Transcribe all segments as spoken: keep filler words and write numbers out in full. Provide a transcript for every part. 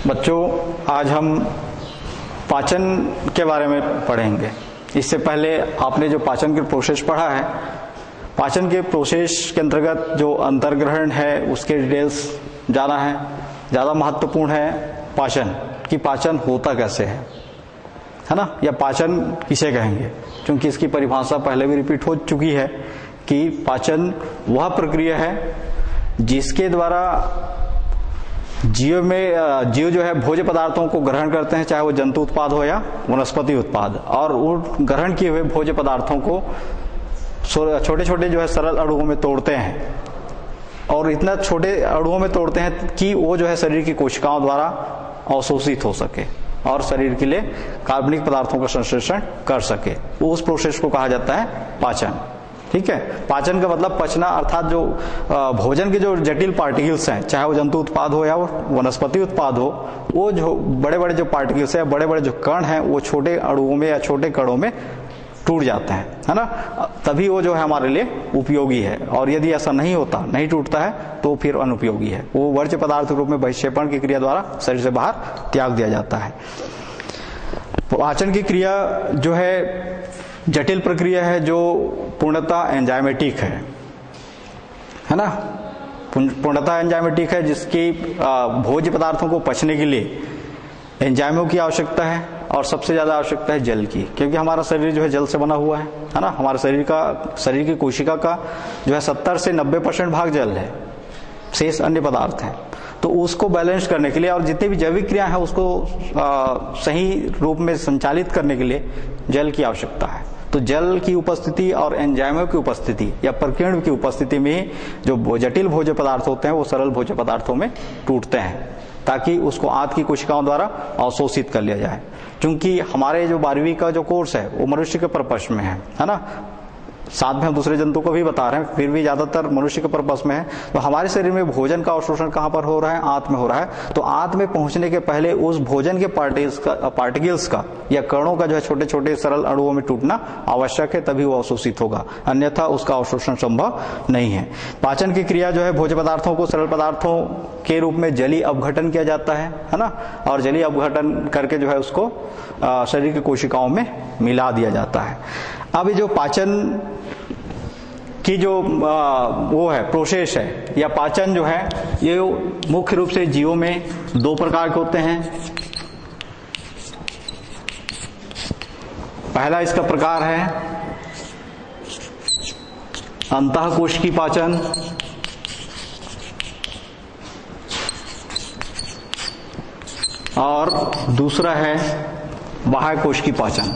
बच्चों, आज हम पाचन के बारे में पढ़ेंगे। इससे पहले आपने जो पाचन के प्रोसेस पढ़ा है, पाचन के प्रोसेस के अंतर्गत जो अंतर्ग्रहण है उसके डिटेल्स जाना है। ज़्यादा महत्वपूर्ण है पाचन कि पाचन होता कैसे है, है ना, या पाचन किसे कहेंगे, क्योंकि इसकी परिभाषा पहले भी रिपीट हो चुकी है कि पाचन वह प्रक्रिया है जिसके द्वारा जीव में जीव जो है भोज्य पदार्थों को ग्रहण करते हैं, चाहे वो जंतु उत्पाद हो या वनस्पति उत्पाद, और उन ग्रहण किए हुए भोज्य पदार्थों को छोटे छोटे जो है सरल अणुओं में तोड़ते हैं, और इतना छोटे अणुओं में तोड़ते हैं कि वो जो है शरीर की कोशिकाओं द्वारा अवशोषित हो सके और शरीर के लिए कार्बनिक पदार्थों का संश्लेषण कर सके। उस प्रोसेस को कहा जाता है पाचन। ठीक है, पाचन का मतलब पचना, अर्थात जो भोजन के जो जटिल पार्टिकल्स हैं, चाहे वो जंतु उत्पाद हो या वो वनस्पति उत्पाद हो, वो जो बड़े बड़े जो पार्टिकल्स हैं, बड़े बड़े जो कण हैं, वो छोटे अणुओं में या छोटे कणों में टूट जाते हैं, है ना, तभी वो जो है हमारे लिए उपयोगी है। और यदि ऐसा नहीं होता, नहीं टूटता है, तो फिर अनुपयोगी है, वो वर्ज्य पदार्थ के रूप में बहिक्षेपण की क्रिया द्वारा शरीर से बाहर त्याग दिया जाता है। पाचन की क्रिया जो है जटिल प्रक्रिया है, जो पूर्णतः एंजाइमेटिक है, है ना, पूर्णतः एंजाइमेटिक है, जिसकी भोज्य पदार्थों को पचने के लिए एंजाइमों की आवश्यकता है, और सबसे ज्यादा आवश्यकता है जल की, क्योंकि हमारा शरीर जो है जल से बना हुआ है, है ना। हमारे शरीर का शरीर की कोशिका का जो है सत्तर से नब्बे परसेंट भाग जल है, शेष अन्य पदार्थ है। तो उसको बैलेंस करने के लिए और जितनी भी जैविक क्रिया है उसको आ, सही रूप में संचालित करने के लिए जल की आवश्यकता है। तो जल की उपस्थिति और एंजाइमों की उपस्थिति या प्रकीर्ण की उपस्थिति में जो जटिल भोज्य पदार्थ होते हैं वो सरल भोज्य पदार्थों में टूटते हैं, ताकि उसको आंत की कोशिकाओं द्वारा अवशोषित कर लिया जाए। क्योंकि हमारे जो बारहवीं का जो कोर्स है वो मनुष्य के पर्पस में है, है ना, साथ में हम दूसरे जंतु को भी बता रहे हैं, फिर भी ज्यादातर मनुष्य के पर्पस में है। तो हमारे शरीर में भोजन का अवशोषण कहाँ पर हो रहा है? आंत में हो रहा है। तो आंत में पहुंचने के पहले उस भोजन के पार्टिकल्स का पार्टिकल्स का या कणों का जो है छोटे छोटे सरल अणुओं में टूटना आवश्यक है, तभी वो अवशोषित होगा, अन्यथा उसका अवशोषण संभव नहीं है। पाचन की क्रिया जो है भोज्य पदार्थों को सरल पदार्थों के रूप में जलीय अपघटन किया जाता है, है ना, और जलीय अपघटन करके जो है उसको शरीर की कोशिकाओं में मिला दिया जाता है। अब ये जो पाचन की जो आ, वो है प्रोसेस है या पाचन जो है, ये मुख्य रूप से जीवों में दो प्रकार के होते हैं। पहला इसका प्रकार है अंतःकोशिकी पाचन, और दूसरा है बाह्यकोशिकी पाचन।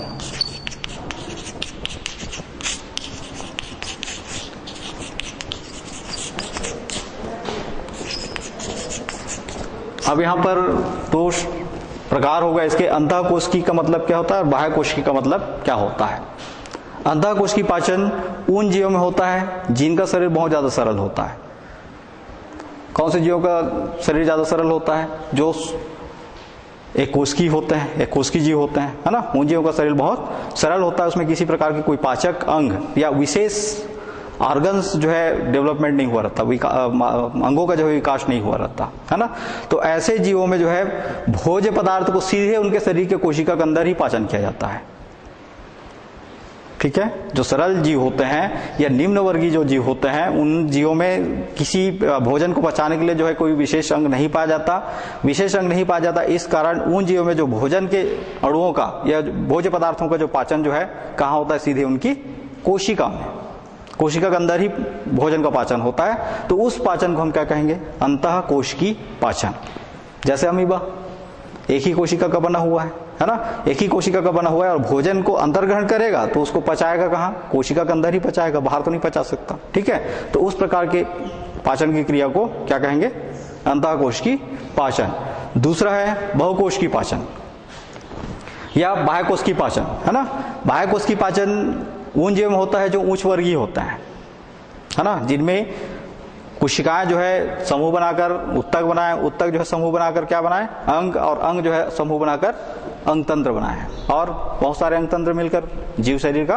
अब यहां पर दो प्रकार होगा इसके। अंतःकोशिकी का मतलब क्या होता है और बाह्यकोशिकी का मतलब क्या होता है? अंतःकोशिकी पाचन उन जीवों में होता है जिनका शरीर बहुत ज्यादा सरल होता है। कौन से जीवों का शरीर ज्यादा सरल होता है? जो एक कोशिकी होते हैं, एक कोशिकी जीव होते हैं, है ना, उन जीवों का शरीर बहुत सरल होता है। उसमें किसी प्रकार की कोई पाचक अंग या विशेष ऑर्गन्स जो है डेवलपमेंट नहीं हुआ रहता, अंगों का जो है विकास नहीं हुआ रहता, है ना। तो ऐसे जीवों में जो है भोज्य पदार्थ को सीधे उनके शरीर के कोशिका के अंदर ही पाचन किया जाता है। ठीक है, जो सरल जीव होते हैं या निम्न वर्गीय जो जीव होते हैं, उन जीवों में किसी भोजन को पचाने के लिए जो है कोई विशेष अंग नहीं पाया जाता। विशेष अंग नहीं पाया जाता, इस कारण उन जीवों में जो भोजन के अणुओं का या भोज्य पदार्थों का जो पाचन जो है कहाँ होता है? सीधे उनकी कोशिका में, कोशिका के अंदर ही भोजन का पाचन होता है। तो उस पाचन को हम क्या कहेंगे? अंतःकोशिकी पाचन। जैसे अमीबा एक ही कोशिका का बना हुआ है, है ना, एक ही कोशिका का बना हुआ है, और भोजन को अंतर्ग्रहण करेगा तो उसको पचाएगा कहाँ? कोशिका के अंदर ही पचाएगा, बाहर तो नहीं पचा सकता। ठीक है, तो उस प्रकार के पाचन की क्रिया को क्या कहेंगे? अंतःकोशिकी पाचन। दूसरा है बहुकोशिकी पाचन या बाह्यकोशिकी पाचन, है ना। बाह्यकोशिकी पाचन उन जीवों में होता है जो उच्च वर्गीय होता है, है ना, जिनमें कोशिकाएं जो है समूह बनाकर उत्तक बनाए, उत्तक जो है समूह बनाकर क्या बनाए? अंग, और अंग जो है समूह बनाकर अंग तंत्र बनाए, और बहुत सारे अंग तंत्र मिलकर जीव शरीर का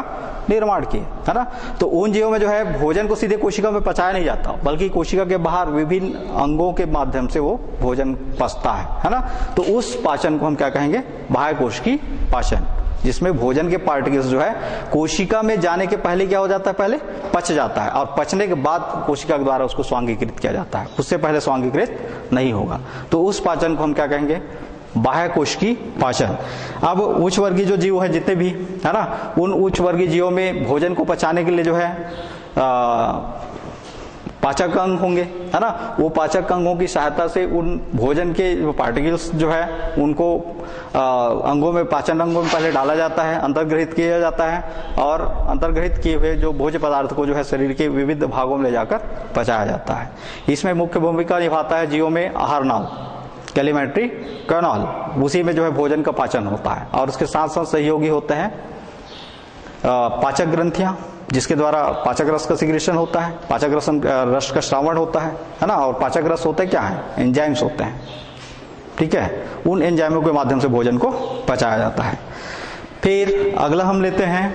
निर्माण किए, है ना। तो उन जीवों में जो है भोजन को सीधे कोशिका में पचाया नहीं जाता, बल्कि कोशिका के बाहर विभिन्न अंगों के माध्यम से वो भोजन पचता है, है ना। तो उस पाचन को हम क्या कहेंगे, बाह्य कोश की पाचन, जिसमें भोजन के पार्टिकल्स जो है कोशिका में जाने के पहले क्या हो जाता है, पहले पच जाता है, और पचने के बाद कोशिका के द्वारा उसको स्वांगीकृत किया जाता है, उससे पहले स्वांगीकृत नहीं होगा। तो उस पाचन को हम क्या कहेंगे, बाह्य कोश की पाचन। अब उच्च वर्गीय जो जीव है जितने भी, है ना, उन उच्च वर्गीय जीवों में भोजन को पचाने के लिए जो है आ, पाचक अंग होंगे, है ना। वो पाचक अंगों की सहायता से उन भोजन के जो पार्टिकल्स जो है उनको आ, अंगों में, पाचन अंगों में पहले डाला जाता है, अंतर्ग्रहित किया जाता है, और अंतर्ग्रहित किए हुए जो भोज्य पदार्थ को जो है शरीर के विविध भागों में ले जाकर पचाया जाता है। इसमें मुख्य भूमिका निभाता है जीवों में आहार नाल, कैलिमेंट्री कैनाल, उसी में जो है भोजन का पाचन होता है। और उसके साथ साथ सहयोगी होते हैं पाचक ग्रंथियां, जिसके द्वारा पाचक रस का सिक्रेशन होता है, पाचक रस रस का श्रावण होता है, है ना। और पाचक रस होते क्या है, एंजाइम्स होते हैं, ठीक है। उन एंजाइमों के माध्यम से भोजन को पचाया जाता है। फिर अगला हम लेते हैं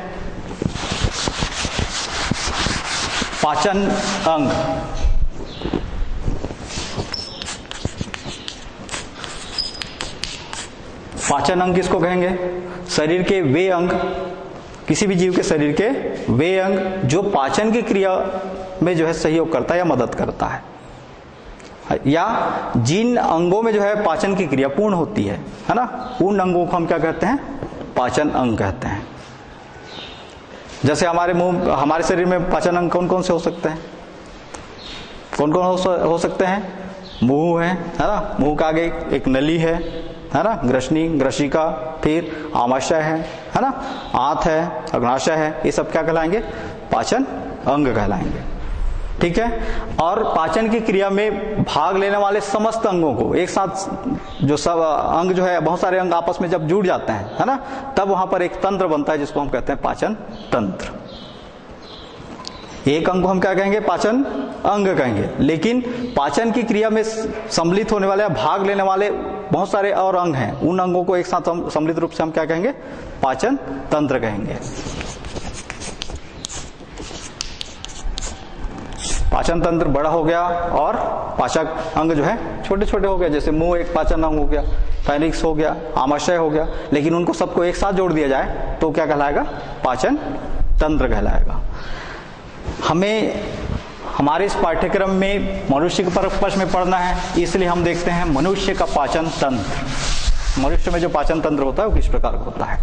पाचन अंग। पाचन अंग किसको कहेंगे, शरीर के वे अंग, किसी भी जीव के शरीर के वे अंग जो पाचन की क्रिया में जो है सहयोग करता है या मदद करता है, या जिन अंगों में जो है पाचन की क्रिया पूर्ण होती है, है ना, उन अंगों को हम क्या कहते हैं, पाचन अंग कहते हैं। जैसे हमारे मुंह, हमारे शरीर में पाचन अंग कौन कौन से हो सकते हैं, कौन कौन हो, हो सकते हैं, मुंह है, है ना, मुंह का आगे एक नली है, है ना, ग्रसनी, ग्रसिका, फिर आमाशय है, है ना, आंत है, अग्नाशय है, ये सब क्या कहलाएंगे, पाचन अंग कहलाएंगे, ठीक है। और पाचन की क्रिया में भाग लेने वाले समस्त अंगों को एक साथ, जो सब अंग जो है, बहुत सारे अंग आपस में जब जुड़ जाते हैं, है ना, तब वहां पर एक तंत्र बनता है जिसको हम कहते हैं पाचन तंत्र। एक अंग को हम क्या कहेंगे, पाचन अंग कहेंगे। लेकिन पाचन की क्रिया में सम्मिलित होने वाले, भाग लेने वाले बहुत सारे और अंग हैं, उन अंगों को एक साथ सम्मिलित रूप से हम क्या कहेंगे, पाचन तंत्र कहेंगे। पाचन तंत्र बड़ा हो गया और पाचक अंग जो है छोटे छोटे हो गए, जैसे मुंह एक पाचन अंग हो गया, फाइनिक्स हो गया, आमाशय हो गया। लेकिन उनको सबको एक साथ जोड़ दिया जाए तो क्या कहलाएगा, पाचन तंत्र कहलाएगा। हमें हमारे इस पाठ्यक्रम में मनुष्य के पक्ष में पढ़ना है, इसलिए हम देखते हैं मनुष्य का पाचन तंत्र। मनुष्य में जो पाचन तंत्र होता है वो किस प्रकार का होता है।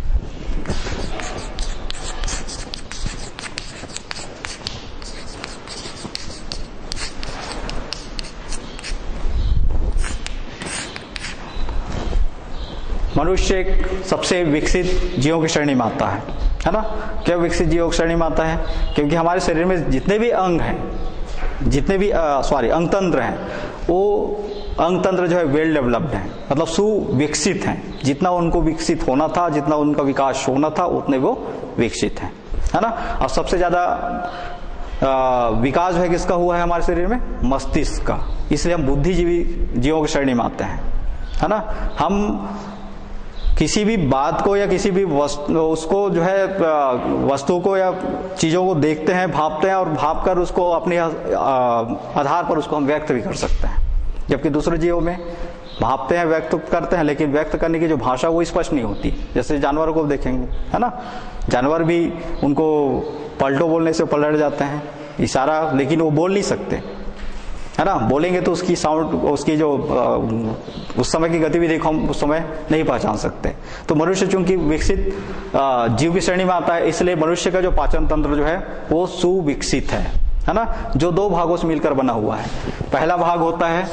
मनुष्य एक सबसे विकसित जीवों की श्रेणी में आता है, है ना। क्या विकसित जीवों की श्रेणी में आता है, क्योंकि हमारे शरीर में जितने भी अंग हैं, जितने भी सॉरी अंग तंत्र हैं, वो अंग तंत्र जो है वेल डेवलप्ड है, मतलब सुविकसित हैं। जितना उनको विकसित होना था, जितना उनका विकास होना था, उतने वो विकसित हैं, है ना। और सबसे ज्यादा विकास है किसका हुआ है हमारे शरीर में, मस्तिष्क का। इसलिए हम बुद्धिजीवी जीवों की श्रेणी में आते हैं, है ना। हम किसी भी बात को या किसी भी वस्तु उसको जो है वस्तु को या चीजों को देखते हैं, भापते हैं, और भाप कर उसको अपने आधार पर उसको हम व्यक्त भी कर सकते हैं। जबकि दूसरे जीवों में भापते हैं, व्यक्त करते हैं, लेकिन व्यक्त करने की जो भाषा वो स्पष्ट नहीं होती। जैसे जानवरों को देखेंगे, है ना, जानवर भी उनको पलटो बोलने से पलट जाते हैं, इशारा, लेकिन वो बोल नहीं सकते, है ना। बोलेंगे तो उसकी साउंड, उसकी जो उस समय की गतिविधि को हम उस समय नहीं पहचान सकते। तो मनुष्य चूंकि विकसित जीव की श्रेणी में आता है, इसलिए मनुष्य का जो पाचन तंत्र जो है वो सुविकसित है, है ना, जो दो भागों से मिलकर बना हुआ है। पहला भाग होता है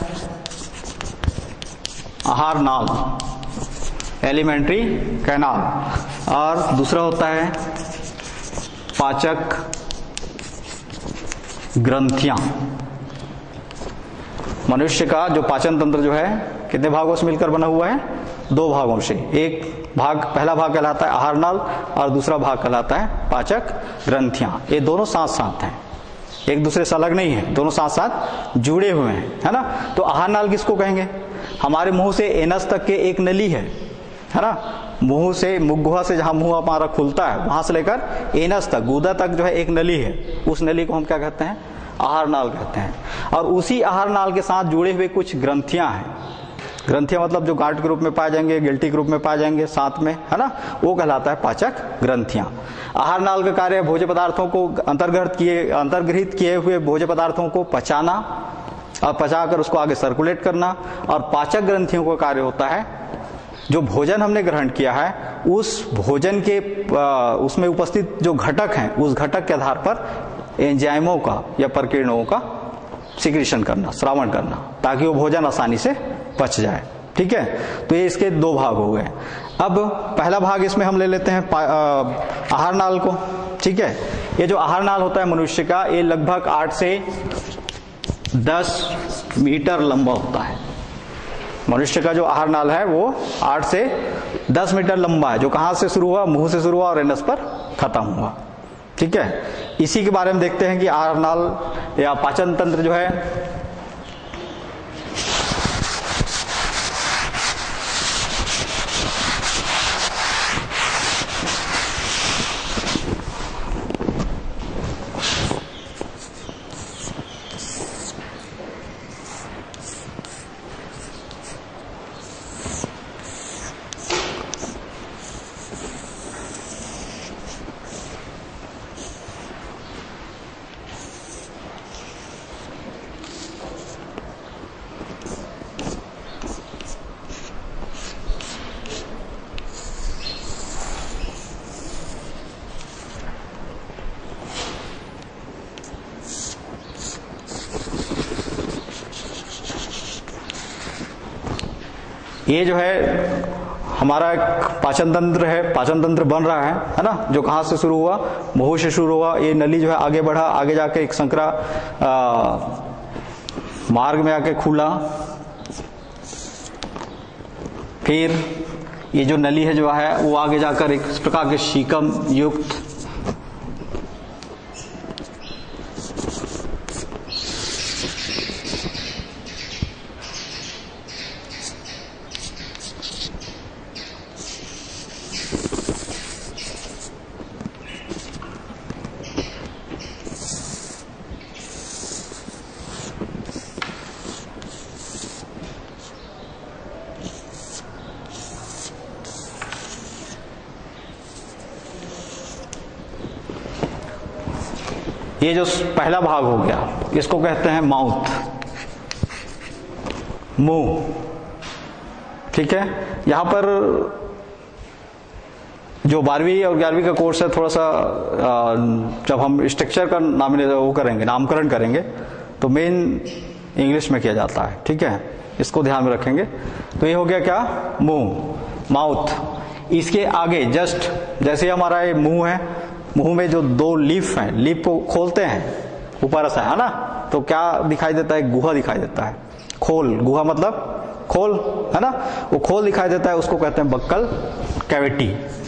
आहार नाल, एलिमेंट्री कैनाल, और दूसरा होता है पाचक ग्रंथियां। मनुष्य का जो पाचन तंत्र जो है कितने भागों से मिलकर बना हुआ है, दो भागों से। एक भाग, पहला भाग कहलाता है आहार नाल और दूसरा भाग कहलाता है पाचक ग्रंथियां। ये दोनों साथ साथ हैं, एक दूसरे से अलग नहीं है, दोनों साथ साथ जुड़े हुए हैं, है ना। तो आहार नाल किसको कहेंगे, हमारे मुंह से एनस तक के एक नली है, है ना। मुंह से, मुख गुहा से जहां मुंह हमारा खुलता है वहां से लेकर एनस तक, गूदा तक जो है एक नली है, उस नली को हम क्या कहते हैं? आहार नाल कहते हैं। और उसी आहार नाल के साथ जुड़े हुए कुछ ग्रंथियां हैं। ग्रंथियां मतलब जो गांठ के रूप में पाए जाएंगे, गिल्टी के रूप में पाए जाएंगे साथ में, है ना, वो कहलाता है पाचक ग्रंथियां। आहार नाल का कार्य भोज्य पदार्थों को अंतर्ग्रहित किए अंतर्ग्रहित किए हुए भोज्य पदार्थों को पचाना और पचाकर उसको आगे सर्कुलेट करना। और पाचक ग्रंथियों का कार्य होता है जो भोजन हमने ग्रहण किया है उस भोजन के उसमें उपस्थित जो घटक हैं उस घटक के आधार पर एंजाइमों का या प्रकीर्णों का सिक्रीशन करना, श्रावण करना, ताकि वो भोजन आसानी से पच जाए। ठीक है, तो ये इसके दो भाग हो गए। अब पहला भाग इसमें हम ले लेते हैं आहार नाल को। ठीक है, ये जो आहार नाल होता है मनुष्य का, ये लगभग आठ से दस मीटर लंबा होता है। मनुष्य का जो आहार नाल है वो आठ से दस मीटर लंबा है, जो कहां से शुरू हुआ? मुंह से शुरू हुआ और एनस पर खत्म हुआ। ठीक है, इसी के बारे में देखते हैं कि आहार नाल या पाचन तंत्र जो है ये जो है हमारा एक पाचन तंत्र है, पाचन तंत्र बन रहा है, है ना, जो कहां से शुरू हुआ? मुंह से शुरू हुआ। ये नली जो है आगे बढ़ा, आगे जाके एक संकरा मार्ग में आके खुला, फिर ये जो नली है जो है वो आगे जाकर एक इस प्रकार के शीकम युक्त ये जो पहला भाग हो गया इसको कहते हैं माउथ, मुंह। ठीक है, यहां पर जो बारहवीं और ग्यारहवीं का कोर्स है, थोड़ा सा जब हम स्ट्रक्चर का नाम वो करेंगे, नामकरण करेंगे, तो मेन इंग्लिश में किया जाता है। ठीक है, इसको ध्यान में रखेंगे। तो ये हो गया क्या? मुंह, माउथ। इसके आगे जस्ट जैसे हमारा ये मुंह है, मुंह में जो दो लीफ हैं, लीफ को खोलते हैं ऊपर से, है ना, तो क्या दिखाई देता है? गुहा दिखाई देता है, खोल। गुहा मतलब खोल, है ना, वो खोल दिखाई देता है, उसको कहते हैं बक्कल कैविटी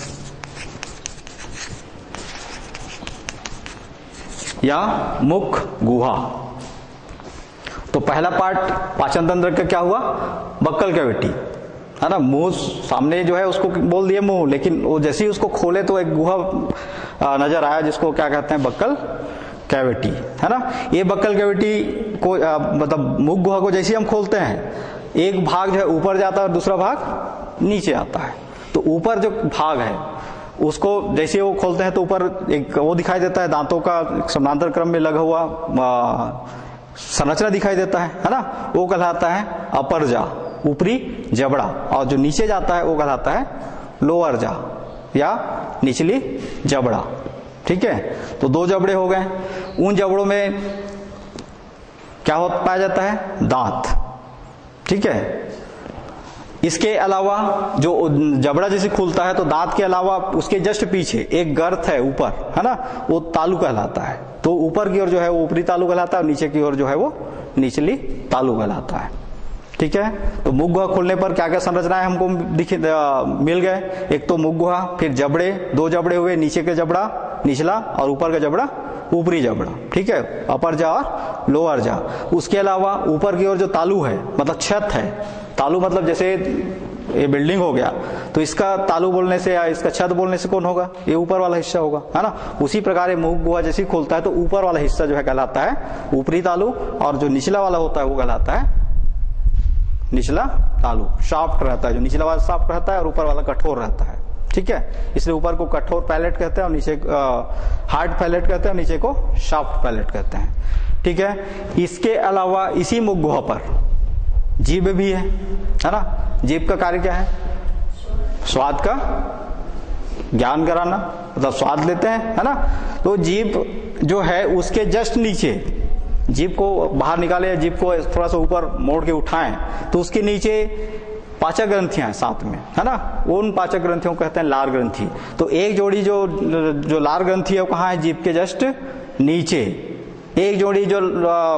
या मुख गुहा। तो पहला पार्ट पाचन तंत्र का क्या हुआ? बक्कल कैविटी, है ना, मुंह सामने जो है उसको बोल दिए मुंह, लेकिन वो जैसे ही उसको खोले तो एक गुहा नजर आया जिसको क्या कहते हैं? बक्कल कैविटी, है ना। ये बक्कल कैविटी को मतलब मुख गुहा को जैसे ही हम खोलते हैं, एक भाग जो है ऊपर जाता है और दूसरा भाग नीचे आता है। तो ऊपर जो भाग है उसको जैसे वो खोलते हैं तो ऊपर एक वो दिखाई देता है, दांतों का समानांतर क्रम में लगा हुआ संरचना दिखाई देता है, है ना, वो कहलाता है अपर जा, ऊपरी जबड़ा। और जो नीचे जाता है वो कहलाता है लोअर जा या निचली जबड़ा। ठीक है, तो दो जबड़े हो गए। उन जबड़ों में क्या हो पाया जाता है? दांत। ठीक है, इसके अलावा जो जबड़ा जैसे खुलता है तो दांत के अलावा उसके जस्ट पीछे एक गर्त है ऊपर, है ना, वो तालु कहलाता है। तो ऊपर की ओर जो है वो ऊपरी तालु कहलाता है और नीचे की ओर जो है वो निचली तालु कहलाता है। ठीक है, तो मुख गुहा खोलने पर क्या क्या संरचनाएं हमको दिखे मिल गए? एक तो मुख गुहा, फिर जबड़े, दो जबड़े हुए, नीचे के जबड़ा निचला और ऊपर का जबड़ा ऊपरी जबड़ा, ठीक है, अपर जा और लोअर जा। उसके अलावा ऊपर की ओर जो तालू है मतलब छत है, तालू मतलब जैसे ये बिल्डिंग हो गया तो इसका तालू बोलने से या इसका छत बोलने से कौन होगा, ये ऊपर वाला हिस्सा होगा, है ना। उसी प्रकार ये मुख गुहा जैसे खोलता है तो ऊपर वाला हिस्सा जो है कहलाता है ऊपरी तालू, और जो निचला वाला होता है वो कहलाता है निचला तालू। शाफ्ट रहता है, जो निचला वाला शाफ्ट रहता है और ऊपर वाला कठोर रहता है, ठीक है। इसलिए ऊपर को कठोर पैलेट कहते हैं और नीचे हार्ड पैलेट कहते हैं, नीचे को शाफ्ट पैलेट कहते हैं, ठीक है। इसके अलावा इसी मुख गुहा पर जीभ भी है, है ना। जीभ का कार्य क्या है, स्वाद का ज्ञान कराना, मतलब स्वाद लेते हैं, है ना। तो जीभ जो है उसके जस्ट नीचे, जीभ को बाहर निकाले या जीभ को थोड़ा सा ऊपर मोड़ के उठाएं तो उसके नीचे पाचक ग्रंथियां हैं साथ में, है ना। उन पाचक ग्रंथियों को कहते हैं लार ग्रंथि। तो एक जोड़ी जो जो लार ग्रंथि है वो कहाँ है, जीभ के जस्ट नीचे। एक जोड़ी जो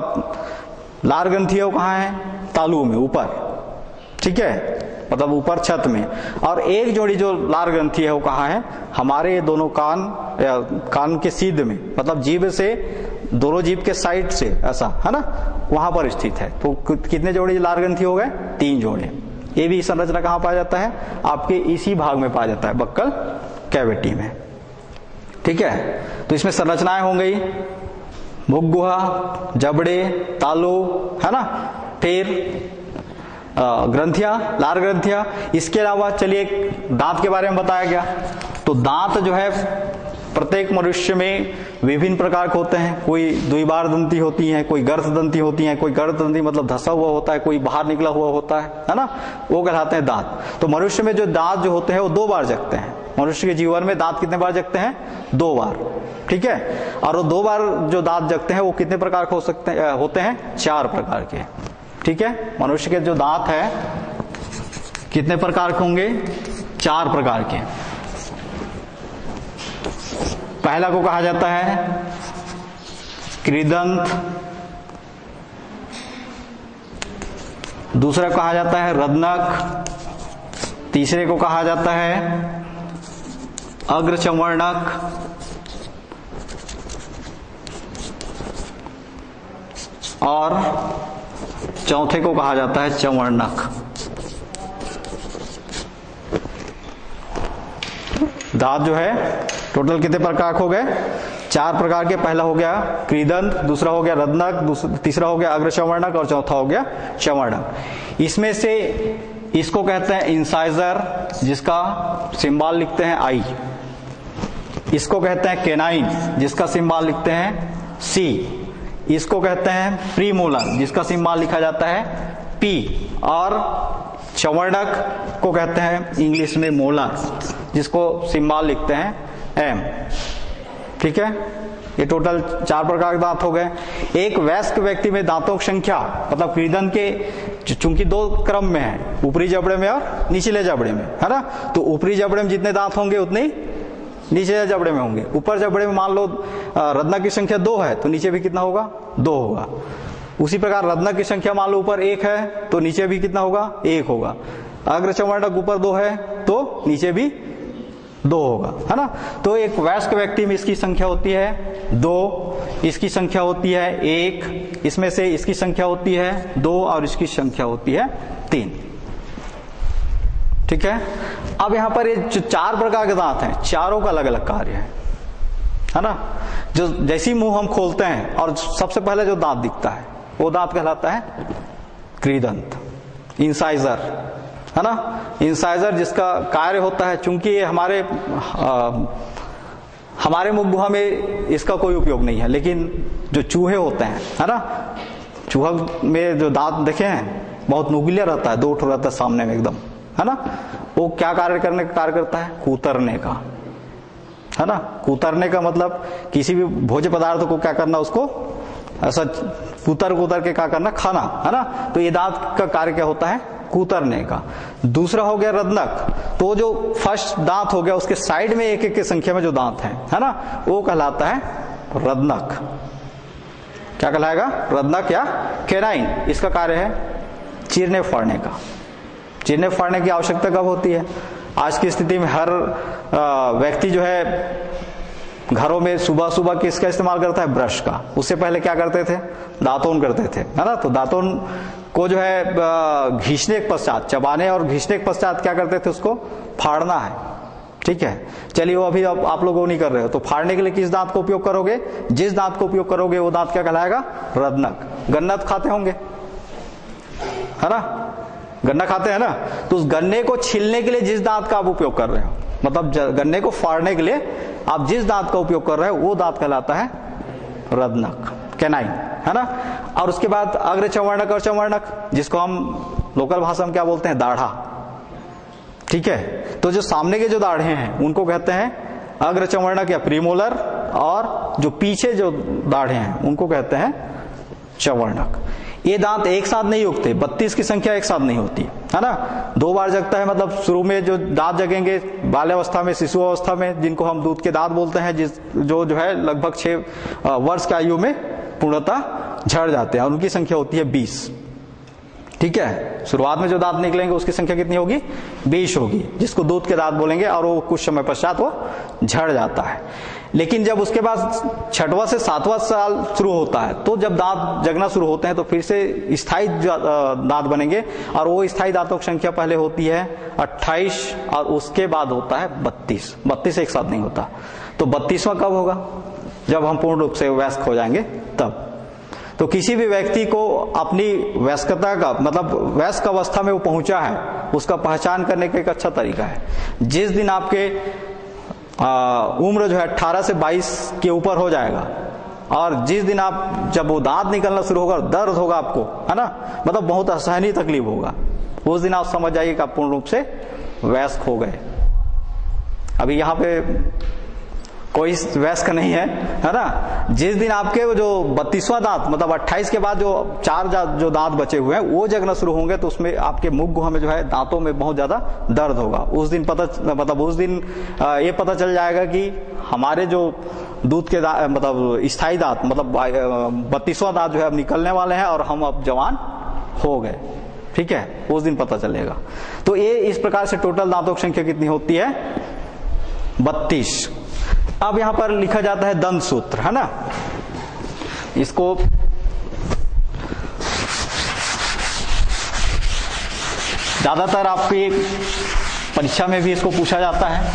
लार ग्रंथि है वो कहाँ है, तालू में ऊपर, ठीक है, मतलब ऊपर छत में। और एक जोड़ी जो लार ग्रंथि है वो कहाँ है, हमारे दोनों कान या कान के सीध में, मतलब जीभ से दोनों जीभ के साइड से ऐसा, है ना, वहां पर स्थित है। तो कितने जोड़ी लार ग्रंथि हो गए, तीन जोड़े। ये भी संरचना कहाँ पाया जाता है, आपके इसी भाग में पाया जाता है, बक्कल कैविटी में, ठीक है। तो इसमें संरचनाएं हो गई, मुख गुहा, जबड़े, तालू, है ना, फिर ग्रंथियां, लार ग्रंथियां। इसके अलावा चलिए दांत के बारे में बताया गया। तो दांत जो है प्रत्येक मनुष्य में विभिन्न प्रकार के होते हैं, कोई द्विबार दंती होती हैं, कोई गर्त दंती होती हैं, कोई गर्त दंती मतलब धसा हुआ होता है, कोई बाहर निकला हुआ होता है, है ना, वो कहलाते हैं दांत। तो मनुष्य में जो दांत जो होते हैं वो दो बार जगते हैं। मनुष्य के जीवन में दांत कितने बार जगते हैं, दो बार, ठीक है। और वो दो बार जो दांत जगते हैं वो कितने प्रकार के हो सकते हैं, होते हैं, चार प्रकार के, ठीक है। मनुष्य के जो दांत है कितने प्रकार के होंगे, चार प्रकार के। पहला को कहा जाता है कृदंत, दूसरा कहा जाता है रदनक, तीसरे को कहा जाता है अग्रचर्वणक, और चौथे को कहा जाता है चर्वणक। दांत जो है टोटल कितने प्रकार हो गए, चार प्रकार के। पहला हो गया कृदंत, दूसरा हो गया रदनक, तीसरा हो गया अग्रचर्वणक और चौथा हो गया चर्वणक। इसमें से इसको कहते हैं इंसाइजर, जिसका सिंबल लिखते हैं आई। इसको कहते हैं केनाइन, जिसका सिंबल लिखते हैं सी। इसको कहते हैं प्रीमोलर, जिसका सिंबल लिखा जाता है पी। और चर्वणक को कहते हैं इंग्लिश में मोलर, जिसको सिंबल लिखते हैं एम, ठीक है। ये टोटल चार प्रकार के दांत हो गए। एक वयस्क व्यक्ति में दांतों की संख्या, मतलब कृदंत के चूंकि दो क्रम में है, ऊपरी जबड़े में और निचले जबड़े में, है ना। तो ऊपरी जबड़े में जितने दांत होंगे उतने ही नीचे जबड़े में होंगे। ऊपर जबड़े में मान लो रत्नक की संख्या दो है तो नीचे भी कितना होगा, दो होगा। उसी प्रकार रत्नक की संख्या मान लो ऊपर एक है तो नीचे भी कितना होगा, एक होगा। अग्रचर्वणक ऊपर दो है तो नीचे भी दो होगा, है ना। तो एक वयस्क व्यक्ति में इसकी संख्या होती है दो, इसकी संख्या होती है एक, इसमें से इसकी संख्या होती है दो और इसकी संख्या होती है तीन, ठीक है। अब यहां पर ये जो चार प्रकार के दांत हैं, चारों का अलग अलग कार्य है, है ना। जो जैसी मुंह हम खोलते हैं और सबसे पहले जो दांत दिखता है वो दांत कहलाता है कृदंत, इंसाइजर, है ना। इंसाइजर जिसका कार्य होता है, चूंकि ये हमारे आ, हमारे मुख गुहा में इसका कोई उपयोग नहीं है, लेकिन जो चूहे होते हैं, है ना, चूहा में जो दांत देखे हैं बहुत नुकीला रहता है, दो ठो रहता है सामने में एकदम, है ना। वो क्या कार्य करने का कार्य करता है, कूतरने का, है ना। कूतरने का मतलब किसी भी भोज्य पदार्थ को क्या करना, उसको ऐसा कूतर कूतर के क्या करना, खाना, है ना। तो ये दांत का कार्य क्या होता है, कूतरने का। दूसरा हो गया रत्नक, तो जो फर्स्ट दांत हो गया उसके साइड में एक एक की संख्या में जो दांत है, है ना, वो कहलाता है रत्नक। क्या कहलाएगा, रत्नक या केनाइन। इसका कार्य है चीरने फाड़ने का। चीरने फाड़ने की आवश्यकता कब होती है, आज की स्थिति में हर व्यक्ति जो है घरों में सुबह सुबह किसका इस्तेमाल करता है? ब्रश का। उससे पहले क्या करते थे? दातुन करते थे, है ना। तो दातुन को जो है घिसने के पश्चात, चबाने और घिसने के पश्चात क्या करते थे? उसको फाड़ना है, ठीक है। चलिए वो अभी आप, आप लोग वो नहीं कर रहे हो, तो फाड़ने के लिए किस दांत का उपयोग करोगे? जिस दांत का उपयोग करोगे वो दांत क्या कहलाएगा? रत्नक। गन्ना तो खाते होंगे, है ना, गन्ना खाते हैं ना। तो उस गन्ने को छीलने के लिए जिस दांत का आप उपयोग कर रहे हो, मतलब गन्ने को फाड़ने के लिए आप जिस दांत का उपयोग कर रहे हो वो दांत कहलाता है रत्नक, कैनाइन, है ना। और उसके बाद अग्र चवर्णक और चवर्णक, जिसको हम लोकल भाषा में क्या बोलते हैं? दाढ़ा, ठीक है। तो जो सामने के जो दाढ़े हैं उनको कहते हैं अग्र चवर्णक या प्रीमोलर, और जो पीछे जो दाढ़े हैं उनको कहते हैं चवर्णक। ये दांत एक साथ नहीं उगते, बत्तीस की संख्या एक साथ नहीं होती, है ना। दो बार जगता है, मतलब शुरू में जो दांत जगेंगे बाल्यावस्था में, शिशु अवस्था में, जिनको हम दूध के दांत बोलते हैं, जिस जो जो है लगभग छह वर्ष की आयु में पूर्णतः झड़ जाते हैं, और उनकी संख्या होती है बीस, ठीक है। शुरुआत में जो दांत निकलेंगे उसकी संख्या कितनी होगी? बीस होगी, जिसको दूध के दांत बोलेंगे, और वो कुछ समय पश्चात वो झड़ जाता है। लेकिन जब उसके बाद छठवां से सातवां साल शुरू होता है, तो जब दांत जगना शुरू होते हैं तो फिर से स्थायी दांत बनेंगे, और वो स्थायी दांतों की संख्या पहले होती है अट्ठाईस, और उसके बाद होता है बत्तीस। बत्तीस एक साथ नहीं होता। तो बत्तीसवां कब होगा? जब हम पूर्ण रूप से वयस्क हो जाएंगे तब। तो किसी भी व्यक्ति को अपनी वयस्कता का, मतलब वयस्क अवस्था में वो पहुंचा है, उसका पहचान करने का एक अच्छा तरीका है। जिस दिन आपके आ, उम्र जो है अठारह से बाईस के ऊपर हो जाएगा, और जिस दिन आप, जब वो दांत निकलना शुरू होगा, दर्द होगा आपको, है ना, मतलब बहुत असहनीय तकलीफ होगा, उस दिन आप समझ जाइए कि आप पूर्ण रूप से वयस्क हो गए। अभी यहाँ पे कोई वयस्क नहीं है, है ना। जिस दिन आपके वो जो बत्तीसवां दांत, मतलब अट्ठाईस के बाद जो चार जो दांत बचे हुए हैं वो जगना शुरू होंगे, तो उसमें आपके मुख गुहा में जो है दांतों में बहुत ज्यादा दर्द होगा। उस दिन पता, मतलब उस दिन ये पता चल जाएगा कि हमारे जो दूध के दांत, मतलब स्थायी दांत, मतलब बत्तीसवां दांत जो है अब निकलने वाले हैं, और हम अब जवान हो गए, ठीक है। उस दिन पता चलेगा। तो ये इस प्रकार से टोटल दांतों की संख्या कितनी होती है? बत्तीस। अब यहां पर लिखा जाता है दंत सूत्र, है ना। इसको ज्यादातर आपकी परीक्षा में भी इसको पूछा जाता है।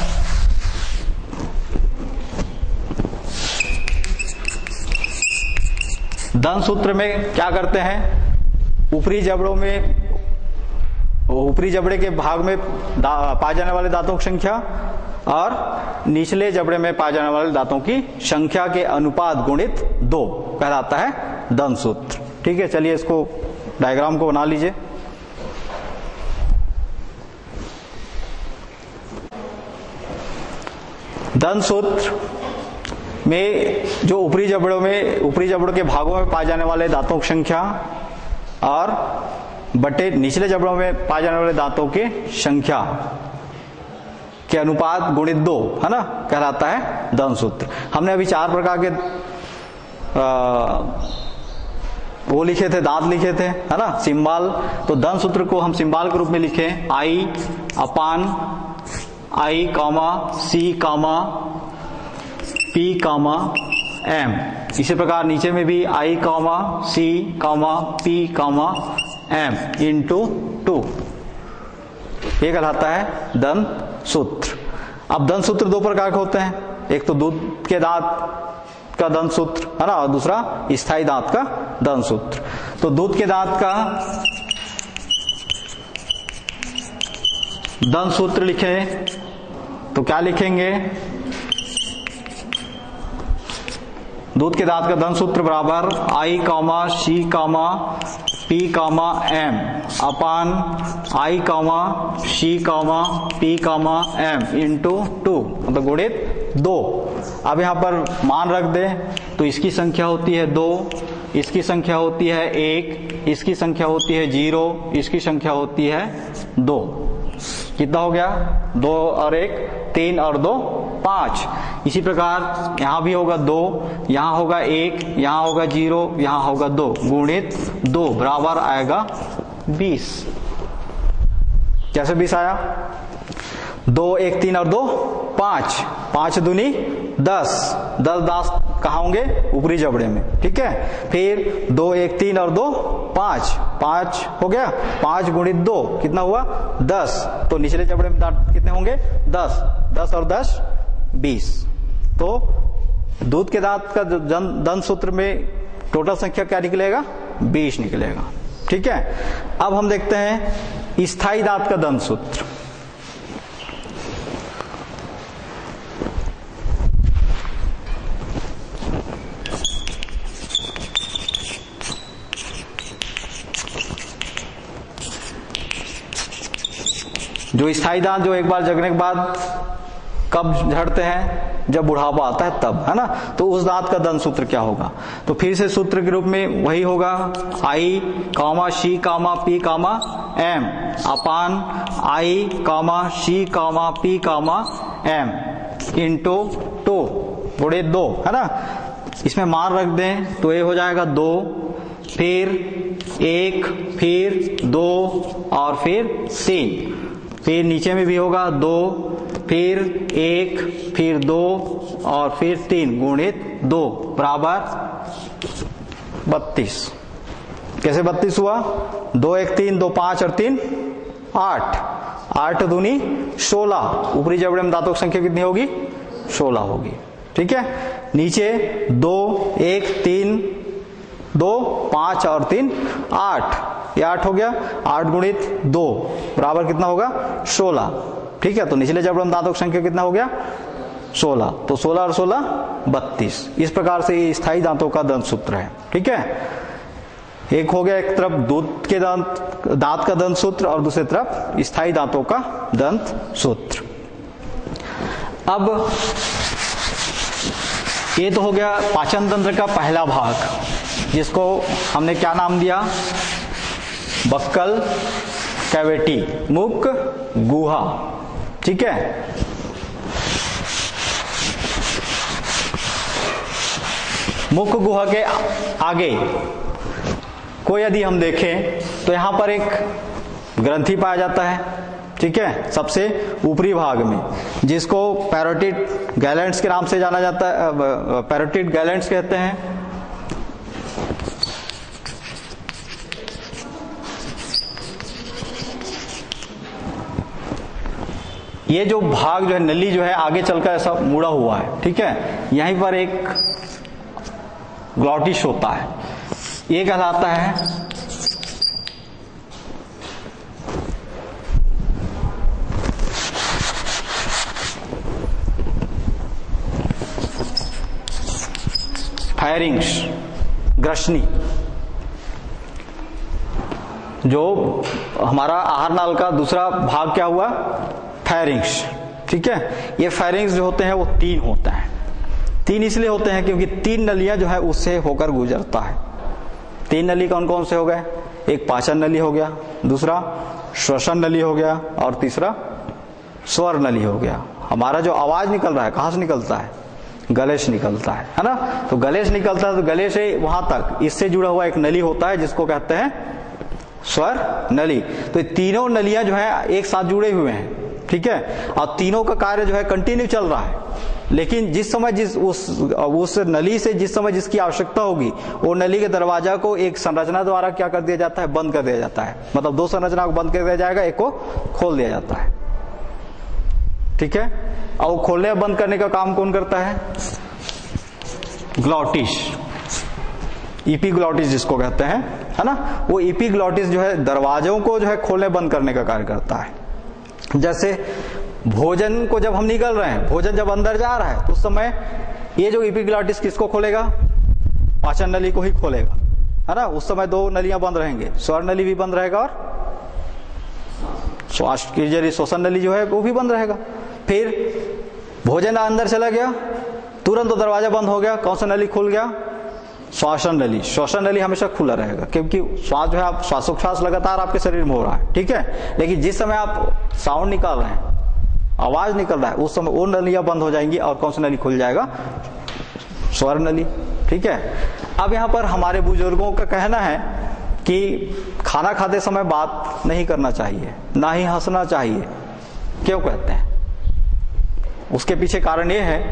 दंत सूत्र में क्या करते हैं? ऊपरी जबड़ों में, ऊपरी जबड़े के भाग में पाए जाने वाले दांतों की संख्या और निचले जबड़े में पाए जाने वाले दांतों की संख्या के अनुपात गुणित दो कहलाता है दंत सूत्र, ठीक है। चलिए इसको डायग्राम को बना लीजिए। दंत सूत्र में जो ऊपरी जबड़ों में, ऊपरी जबड़ों के भागों में पाए जाने वाले दांतों की संख्या और बटे निचले जबड़ों में पाए जाने वाले दांतों की संख्या के अनुपात गुणित दो, है ना, कहलाता है दंत सूत्र। हमने अभी चार प्रकार के आ, वो लिखे थे, दांत लिखे थे, है ना, सिंबाल। तो दंत सूत्र को हम सिंबाल के रूप में लिखे आई अपान I comma C comma P comma M. इसी प्रकार नीचे में भी I comma C comma P comma M into two, ये कहलाता है दंत सूत्र। अब दंत सूत्र दो प्रकार के होते हैं, एक तो दूध के दांत का दंत सूत्र, है ना, और दूसरा स्थायी दांत का दंत सूत्र। तो दूध के दांत का दंत सूत्र लिखें तो क्या लिखेंगे? दूध के दांत का दंत सूत्र बराबर I comma C comma P comma M upon I comma C comma P comma M into two, मतलब गुणित दो। अब यहां पर मान रख दे तो इसकी संख्या होती है दो, इसकी संख्या होती है एक, इसकी संख्या होती है जीरो, इसकी संख्या होती है दो। कितना हो गया? दो और एक तीन और दो पांच। इसी प्रकार यहां भी होगा दो, यहां होगा एक, यहां होगा जीरो, यहां होगा दो, गुणित दो बराबर आएगा बीस। कैसे बीस आया? दो एक तीन और दो पांच, पांच दूनी दस, दस दांत कहाँ होंगे? ऊपरी जबड़े में, ठीक है। फिर दो एक तीन और दो पांच, पांच हो गया, पांच गुणित दो कितना हुआ? दस। तो निचले जबड़े में दांत कितने होंगे? दस, दस और दस बीस। तो दूध के दांत का दंत सूत्र में टोटल संख्या क्या निकलेगा? बीस निकलेगा, ठीक है। अब हम देखते हैं स्थायी दांत का दंत सूत्र। जो स्थायी दांत जो एक बार जगने के बाद कब झड़ते हैं? जब बुढ़ापा आता है तब, है ना। तो उस दांत का दंत सूत्र क्या होगा? तो फिर से सूत्र के रूप में वही होगा, I comma C comma P comma M upon I comma C comma P comma M into two गुणे दो, है ना। इसमें मान रख दें तो ये हो जाएगा दो, फिर एक, फिर दो और फिर तीन, फिर नीचे में भी होगा दो, फिर एक, फिर दो और फिर तीन गुणित दो बराबर बत्तीस। कैसे बत्तीस हुआ? दो एक तीन, दो पांच और तीन आठ, आठ दूनी सोलह। ऊपरी जबड़े में दांतों की संख्या कितनी होगी? सोलह होगी, ठीक है। नीचे दो एक तीन, दो पांच और तीन आठ, ये आठ हो गया, आठ गुणित दो बराबर कितना होगा? सोलह, ठीक है। तो निचले जबड़े में दांतों की संख्या कितना हो गया? सोलह। तो सोलह और सोलह बत्तीस। इस प्रकार से ये स्थायी दांतों का दंत सूत्र है, ठीक है। एक हो गया एक तरफ दूध के दांत दांत का दंत सूत्र और दूसरी तरफ स्थायी दांतों का दंत सूत्र। अब ये तो हो गया पाचन तंत्र का पहला भाग, जिसको हमने क्या नाम दिया? बक्कल कैविटी, मुख गुहा, ठीक है। मुख गुहा के आगे को यदि हम देखें तो यहां पर एक ग्रंथि पाया जाता है, ठीक है, सबसे ऊपरी भाग में, जिसको पैरोटिड गैलेंट्स के नाम से जाना जाता है, पैरोटिड गैलेंट्स कहते हैं। ये जो भाग जो है, नली जो है आगे चलकर ऐसा मुड़ा हुआ है, ठीक है। यहीं पर एक ग्लॉटिस होता है, ये कहलाता है फायरिंग्स, ग्रसनी। जो हमारा आहार नाल का दूसरा भाग क्या हुआ? फायरिंग्स, ठीक है। ये फायरिंग्स जो होते हैं वो तीन होते हैं। तीन इसलिए होते हैं क्योंकि तीन नलियां जो है उससे होकर गुजरता है। तीन नली कौन कौन से हो गए? एक पाचन नली हो गया, दूसरा श्वसन नली हो गया और तीसरा स्वर नली हो गया। हमारा जो आवाज निकल रहा है कहां से निकलता है? गले से निकलता है, है ना। तो गले से निकलता है, तो गले से वहां तक इससे जुड़ा हुआ एक नली होता है जिसको कहते हैं स्वर नली। तो ये तीनों नलियां जो है एक साथ जुड़े हुए हैं, ठीक है। और तीनों का कार्य जो है कंटिन्यू चल रहा है, लेकिन जिस समय जिस उस उस नली से जिस समय जिसकी आवश्यकता होगी, वो नली के दरवाजा को एक संरचना द्वारा क्या कर दिया जाता है? बंद कर दिया जाता है। मतलब दो संरचना को बंद कर दिया जाएगा, एक को खोल दिया जाता है, ठीक है। और खोलने और बंद करने का काम कौन करता है? ग्लॉटिस, इपीग्लॉटिस जिसको कहते हैं, है ना। वो इपीग्लॉटिस जो है दरवाजों को जो है खोलने बंद करने का कार्य करता है। जैसे भोजन को जब हम निकल रहे हैं, भोजन जब अंदर जा रहा है तो उस समय ये जो इपीग्लॉटिस किसको खोलेगा? पाचन नली को ही खोलेगा, है ना। उस समय दो नलियां बंद रहेंगे, स्वर नली भी बंद रहेगा और श्वास की जरिए श्वसन नली जो है वो भी बंद रहेगा। फिर भोजन अंदर चला गया, तुरंत तो दरवाजा बंद हो गया, कौन सा नली खुल गया? श्वासन नली। श्वासन नली हमेशा खुला रहेगा, क्योंकि श्वास जो है आप श्वासोच्छ्वास लगातार आपके शरीर में हो रहा है, ठीक है। लेकिन जिस समय आप साउंड निकाल रहे हैं, आवाज निकल रहा है, उस समय वो नलियां बंद हो जाएंगी और कौन सा नली खुल जाएगा? स्वर नली, ठीक है। अब यहाँ पर हमारे बुजुर्गों का कहना है कि खाना खाते समय बात नहीं करना चाहिए, ना ही हंसना चाहिए। क्यों कहते हैं? उसके पीछे कारण ये है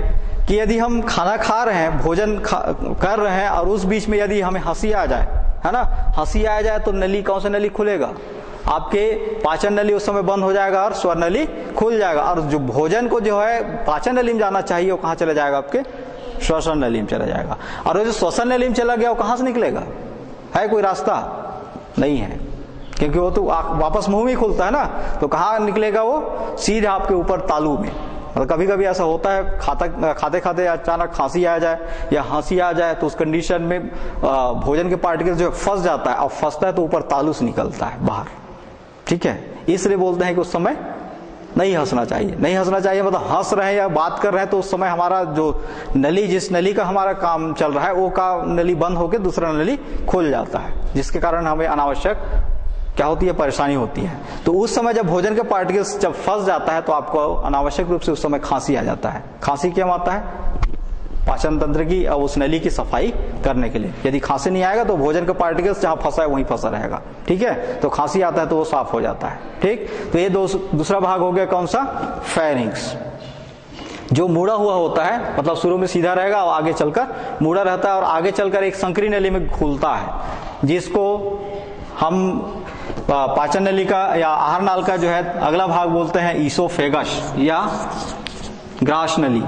कि यदि हम खाना खा रहे हैं, भोजन कर रहे हैं और उस बीच में यदि हमें हंसी आ जाए, है ना, हंसी आ जाए तो नली, कौन सा नली खुलेगा? आपके पाचन नली उस समय बंद हो जाएगा और स्वर नली खुल जाएगा, और जो भोजन को जो है पाचन नली में जाना चाहिए वो कहाँ चला जाएगा? आपके श्वसन नली में चला जाएगा। और वो जो श्वसन नली में चला गया वो कहाँ से निकलेगा? है कोई रास्ता? नहीं है, क्योंकि वो तो वापस मुंह में खुलता है ना, तो कहाँ निकलेगा वो? सीधा आपके ऊपर तालू में। और कभी कभी ऐसा होता है, खाता खाते खाते अचानक खांसी आ जाए या हंसी आ जाए, तो उस कंडीशन में भोजन के पार्टिकल जो फंस जाता है, और फंसता है तो ऊपर तालू से निकलता है बाहर। ठीक है, इसलिए बोलते हैं कि उस समय नहीं हंसना चाहिए। नहीं हंसना चाहिए मतलब हंस रहे हैं या बात कर रहे हैं तो उस समय हमारा जो नली, जिस नली का हमारा काम चल रहा है, वो का नली बंद होकर दूसरा नली खुल जाता है, जिसके कारण हमें अनावश्यक क्या होती है? परेशानी होती है। तो उस समय जब भोजन के पार्टिकल्स जब फंस जाता है तो आपको अनावश्यक रूप से उस समय खांसी आ जाता है। खांसी क्यों आता है? पाचन तंत्र की और उस नली की सफाई करने के लिए। यदि खांसी नहीं आएगा तो भोजन का पार्टिकल्स जहां फंसा है वहीं फंसा रहेगा। ठीक है, तो खांसी आता है तो वो साफ हो जाता है। ठीक, तो ये दो, दूसरा भाग हो गया कौन सा? फेरिंक्स। जो मुड़ा हुआ होता है, मतलब शुरू में सीधा रहेगा और आगे चलकर मुड़ा रहता है, और आगे चलकर एक संकरी नली में खुलता है, जिसको हम पाचन नली का या आहार नाल का जो है अगला भाग बोलते हैं ईसोफेगस या ग्रास नली।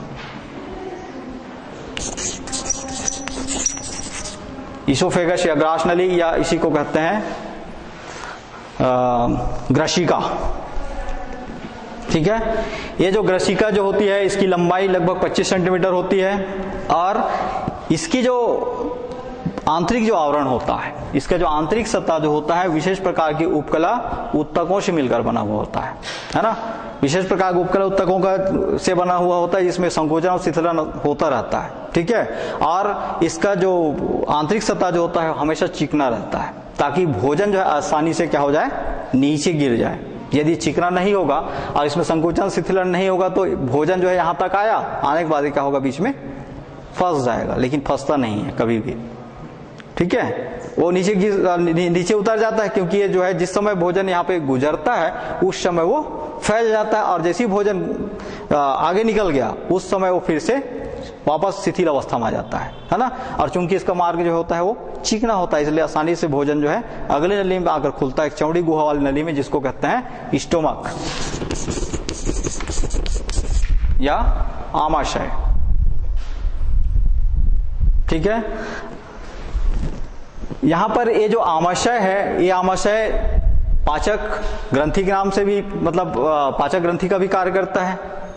ईसोफेगस या ग्रास नली, या इसी को कहते हैं ग्रशिका। ठीक है, ये जो ग्रशिका जो होती है इसकी लंबाई लगभग पच्चीस सेंटीमीटर होती है, और इसकी जो आंतरिक जो आवरण होता है, इसका जो आंतरिक सतह जो होता है विशेष प्रकार की उपकला उत्तकों से मिलकर बना हुआ होता है, है ना। विशेष प्रकार के उपकला उत्तकों का से बना हुआ होता है, जिसमें संकोचन और शिथिलन होता रहता है। ठीक है, और इसका जो आंतरिक सतह जो होता है हमेशा चिकना रहता है, ताकि भोजन जो है आसानी से क्या हो जाए? नीचे गिर जाए। यदि चिकना नहीं होगा और इसमें संकोचन शिथिलन नहीं होगा तो भोजन जो है यहां तक आया, आने के बाद क्या होगा? बीच में फंस जाएगा, लेकिन फंसता नहीं है कभी भी। ठीक है, वो नीचे नीचे उतर जाता है, क्योंकि ये जो है जिस समय भोजन यहाँ पे गुजरता है उस समय वो फैल जाता है, और जैसे ही भोजन आगे निकल गया उस समय वो फिर से वापस शिथिल अवस्था में आ जाता है, है ना। और चूंकि इसका मार्ग जो होता है वो चिकना होता है, इसलिए आसानी से भोजन जो है अगले नली में आकर खुलता है, एक चौड़ी गुहा वाली नली में, जिसको कहते हैं स्टोमक या आमाशय। ठीक है, यहां पर ये जो आमाशय है, ये आमाशय पाचक ग्रंथि के नाम से भी, मतलब पाचक ग्रंथि का भी कार्य करता है,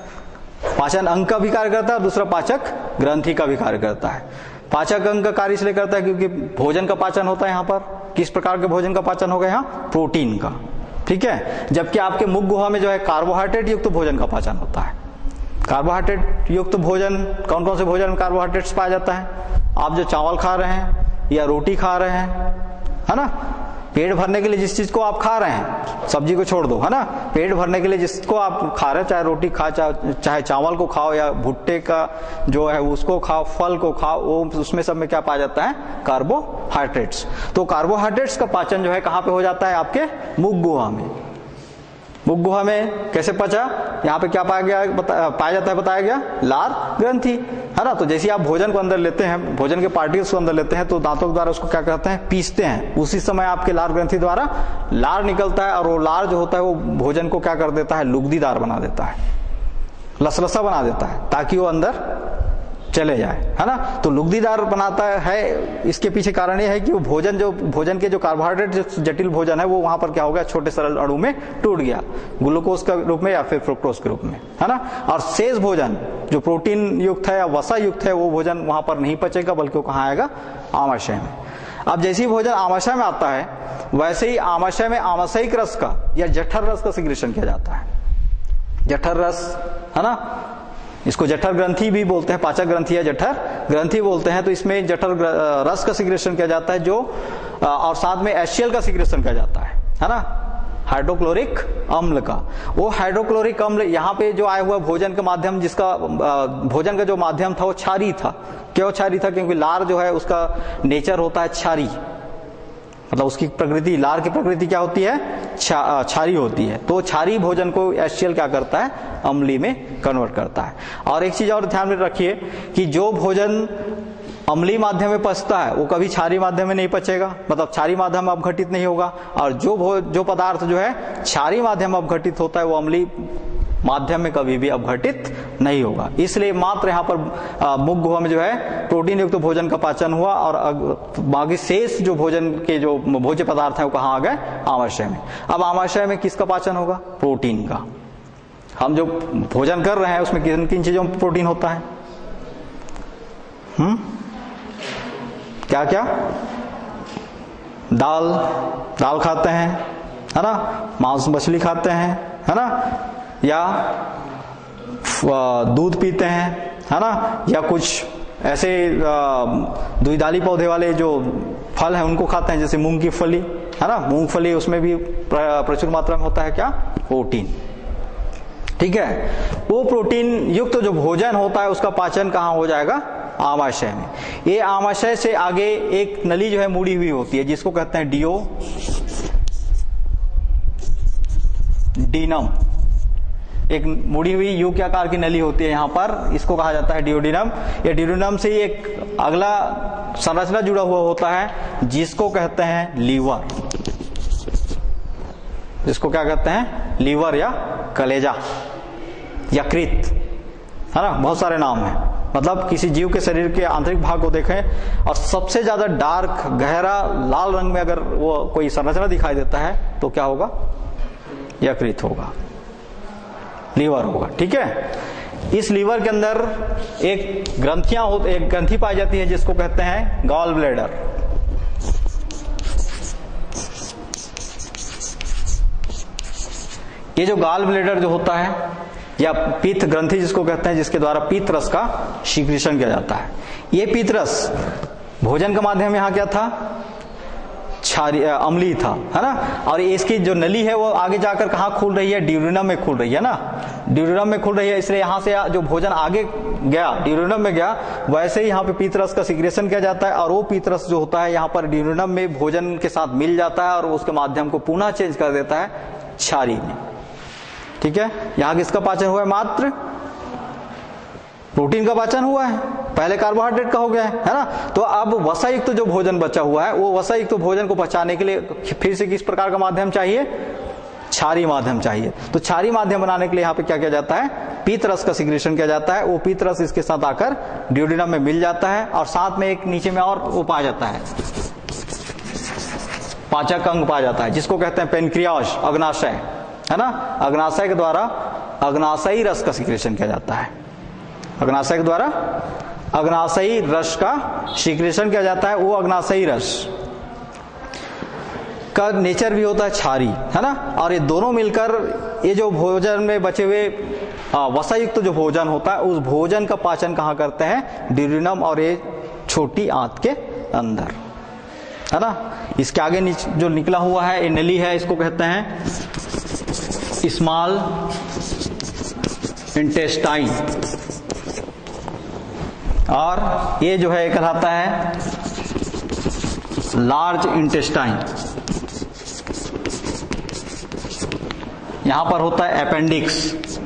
पाचन अंग का भी कार्य करता है, और दूसरा पाचक ग्रंथि का भी कार्य करता है। पाचक अंग का कार्य इसलिए करता है क्योंकि भोजन का पाचन होता है यहाँ पर। किस प्रकार के भोजन का पाचन होगा? यहाँ प्रोटीन का। ठीक है, जबकि आपके मुख गुहा में जो है कार्बोहाइड्रेट युक्त तो भोजन का पाचन होता है। कार्बोहाइड्रेट युक्त तो भोजन, कौन कौन से भोजन में कार्बोहाइड्रेट्स पाया जाता है? आप जो चावल खा रहे हैं या रोटी खा रहे हैं, है ना, पेट भरने के लिए जिस चीज को आप खा रहे हैं, सब्जी को छोड़ दो, है ना, पेट भरने के लिए जिसको आप खा रहे हैं, चाहे रोटी खा, चाहे, चाहे चावल को खाओ या भुट्टे का जो है उसको खाओ, फल को खाओ, वो उसमें सब में क्या पाया जाता है? कार्बोहाइड्रेट्स। तो कार्बोहाइड्रेट्स का पाचन जो है कहाँ पे हो जाता है? आपके मुख गुहा में। मुख गुहा में कैसे पचा? यहाँ पे क्या पाया गया? पाया जाता है, बताया गया, लार ग्रंथि, है ना। तो जैसे आप भोजन को अंदर लेते हैं, भोजन के पार्टिकल्स को अंदर लेते हैं, तो दांतों के द्वारा उसको क्या करते हैं? पीसते हैं। उसी समय आपके लार ग्रंथि द्वारा लार निकलता है, और वो लार जो होता है वो भोजन को क्या कर देता है? लुगदीदार बना देता है, लसलसा बना देता है, ताकि वो अंदर चले जाए, है ना। तो लुगदीदार बनाता है, इसके पीछे कारण ये है कि वो भोजन जो भोजन के जो कार्बोहाइड्रेट जो जटिल भोजन है वो वहां पर क्या हो गया? छोटे सरल अणु में टूट गया, ग्लूकोज के रूप में या फिर फ्रुक्टोज के रूप में, है ना। और शेष भोजन जो प्रोटीन युक्त है या वसा युक्त है वो भोजन वहां पर नहीं पचेगा, बल्कि वो कहाँ आएगा? आमाशय में। अब जैसे ही भोजन आमाशय में आता है, वैसे ही आमाशय में आमाशयिक रस का या जठर रस का सिक्रेशन किया जाता है। जठर रस, है ना, इसको जठर ग्रंथि भी बोलते हैं, पाचक ग्रंथि या जठर ग्रंथि बोलते हैं। तो इसमें जठर रस का सिक्रेशन किया जाता है, जो और साथ में एचसीएल का सिक्रेशन किया जाता है, है ना, हाइड्रोक्लोरिक अम्ल का। वो हाइड्रोक्लोरिक अम्ल यहाँ पे जो आया हुआ भोजन का माध्यम, जिसका भोजन का जो माध्यम था वो क्षारीय था। क्यों क्षारीय था? क्योंकि लार जो है उसका नेचर होता है क्षारीय, मतलब उसकी प्रकृति, लार की प्रकृति क्या होती है, छा, क्षारी होती है। तो क्षारी भोजन को एच सी एल क्या करता है, अम्लीय में कन्वर्ट करता है। और एक चीज और ध्यान में रखिए कि जो भोजन अम्लीय माध्यम में पचता है वो कभी क्षारीय माध्यम में नहीं पचेगा, मतलब क्षारीय माध्यम में अपघटित नहीं होगा। और जो भो जो पदार्थ जो है क्षारीय माध्यम में अपघटित होता है वो अम्लीय माध्यम में कभी भी अपघटित नहीं होगा। इसलिए मात्र यहाँ पर मुख गुहा में जो है प्रोटीन युक्त तो भोजन का पाचन हुआ, और बाकी शेष जो भोजन के जो भोज्य पदार्थ है वो कहाँ आ गए, आमाशय में। अब आमाशय में किसका पाचन होगा, प्रोटीन का। हम जो भोजन कर रहे हैं उसमें किन किन चीजों में प्रोटीन होता है, हम्म क्या क्या, दाल दाल खाते हैं, है ना, मांस मछली खाते हैं, है ना, या दूध पीते हैं, है ना, या कुछ ऐसे द्विदली पौधे वाले जो फल हैं उनको खाते हैं, जैसे मूंग की फली, है ना, मूंगफली, उसमें भी प्रचुर मात्रा में होता है क्या, प्रोटीन। ठीक है, वो प्रोटीन युक्त तो जो भोजन होता है उसका पाचन कहाँ हो जाएगा, आमाशय में। ये आमाशय से आगे एक नली जो है मुड़ी हुई होती है जिसको कहते हैं डिओ डीनम। एक मुड़ी हुई यू के आकार की नली होती है यहाँ पर, इसको कहा जाता है डिओडिनम। ये डिओडिनम से ही एक अगला संरचना जुड़ा हुआ होता है जिसको कहते हैं लीवर। जिसको क्या कहते हैं, लीवर या कलेजा, यकृत, है ना, बहुत सारे नाम हैं। मतलब किसी जीव के शरीर के आंतरिक भाग को देखें और सबसे ज्यादा डार्क गहरा लाल रंग में अगर वो कोई संरचना दिखाई देता है तो क्या होगा, यकृत होगा, लीवर होगा। ठीक है, इस लीवर के अंदर एक ग्रंथियां हो एक ग्रंथि पाई जाती है जिसको कहते हैं गॉल ब्लैडर। ये जो गॉल ब्लैडर जो होता है या पीत ग्रंथि जिसको कहते हैं, जिसके द्वारा पीत रस का सीक्रेशन किया जाता है। ये पीत रस भोजन का माध्यम यहाँ क्या था, क्षारी अम्लीय था, है ना। और इसकी जो नली है वो आगे जाकर कहाँ खुल रही है, ड्यूरेनम में खुल रही है ना, ड्यूरेनम में खुल रही है। इसलिए यहाँ से जो भोजन आगे गया ड्यूरेनम में गया, वैसे ही यहाँ पे पीत रस का सीक्रेशन किया जाता है। और वो पीत रस जो होता है यहाँ पर ड्यूरेनम में भोजन के साथ मिल जाता है और उसके माध्यम को पुनः चेंज कर देता है क्षारी में। ठीक है, यहाँ किसका पाचन हुआ है, मात्र प्रोटीन का पाचन हुआ है, पहले कार्बोहाइड्रेट का हो गया है, है ना। तो अब वसायुक्त जो भोजन बचा हुआ है वो वसायुक्त भोजन को पचाने के लिए फिर से किस प्रकार का माध्यम चाहिए, क्षारीय माध्यम चाहिए। तो क्षारीय माध्यम बनाने के लिए यहाँ पे क्या किया जाता है, पीत रस का सिक्रेशन किया जाता है। वो पीत रस इसके साथ आकर ड्यूडेनम में मिल जाता है और साथ में एक नीचे में और वो पाया जाता है, पाचक अंग पाया जाता है जिसको कहते हैं पेनक्रियाज, अग्नाशय, है ना। अग्नाशय के द्वारा अग्नाशयी रस का सिक्रेशन किया जाता है। अग्नाशय के द्वारा अग्नाशयी रस का सिक्रेशन किया जाता है। वो अग्नाशयी रस का नेचर भी होता है क्षारी, है ना। और ये दोनों मिलकर ये जो भोजन में बचे हुए वसायुक्त तो जो भोजन होता है उस भोजन का पाचन कहाँ करते हैं, ड्यूरेनम और ये छोटी आंत के अंदर, है ना। इसके आगे जो निकला हुआ है ये नली है, इसको कहते हैं स्मॉल इंटेस्टाइन, और ये जो है कहलाता है लार्ज इंटेस्टाइन। यहां पर होता है अपेंडिक्स,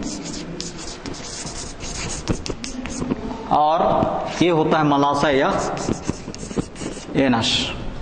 और ये होता है मलाशय या एनस।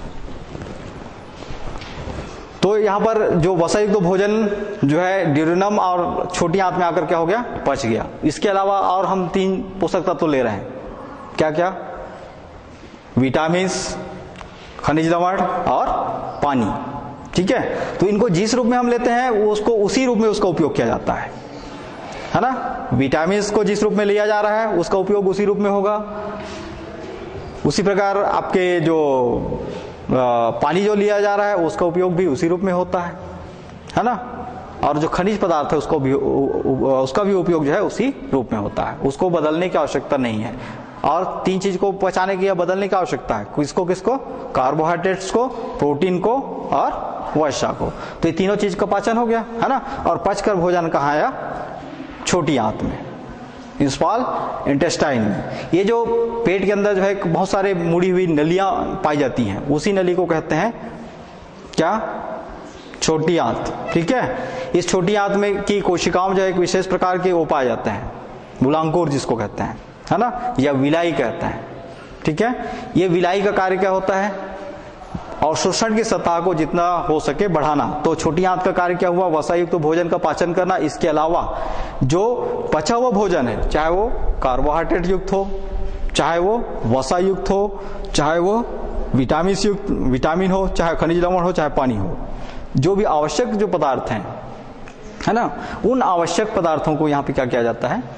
तो यहां पर जो वसायुक्त तो भोजन जो है ड्यूरेनम और छोटी आंत में आकर क्या हो गया, पच गया। इसके अलावा और हम तीन पोषक तत्व तो ले रहे हैं, क्या क्या, विटामिन, खनिज लवण और पानी। ठीक है, तो इनको जिस रूप में हम लेते हैं वो उसको उसी रूप में उसका उपयोग किया जाता है, है ना। विटामिन को जिस रूप में लिया जा रहा है उसका उपयोग उसी रूप में होगा। उसी प्रकार आपके जो पानी जो लिया जा रहा है उसका उपयोग भी उसी रूप में होता है, है ना। और जो खनिज पदार्थ है उसको भी उसका भी उपयोग जो है उसी रूप में होता है, उसको बदलने की आवश्यकता नहीं है। और तीन चीज को पचाने की या बदलने की आवश्यकता है, किसको किसको, कार्बोहाइड्रेट्स को, प्रोटीन को और वसा को। तो ये तीनों चीज का पाचन हो गया, है ना। और पचकर भोजन कहाँ आया, छोटी आंत में, स्मॉल इंटेस्टाइन में। ये जो पेट के अंदर जो है बहुत सारे मुड़ी हुई नलियां पाई जाती हैं, उसी नली को कहते हैं क्या? छोटी आंत। ठीक है, इस छोटी आंत में की कोशिकाओं जो है एक विशेष प्रकार के वो पाए जाते हैं, मूलांकुर जिसको कहते हैं, है ना, या विलाई कहते हैं। ठीक है, ये विलाई का कार्य क्या होता है? अवशोषण की सतह को जितना हो सके बढ़ाना। तो छोटी आंत का कार्य क्या हुआ? वसायुक्त तो भोजन का पाचन करना। इसके अलावा जो पचा हुआ भोजन है, चाहे वो कार्बोहाइड्रेट युक्त हो, चाहे वो वसा युक्त हो, चाहे वो विटामिन युक्त विटामिन हो, चाहे खनिज लवण हो, चाहे पानी हो, जो भी आवश्यक जो पदार्थ हैं, है ना, उन आवश्यक पदार्थों को यहाँ पे क्या किया जाता है?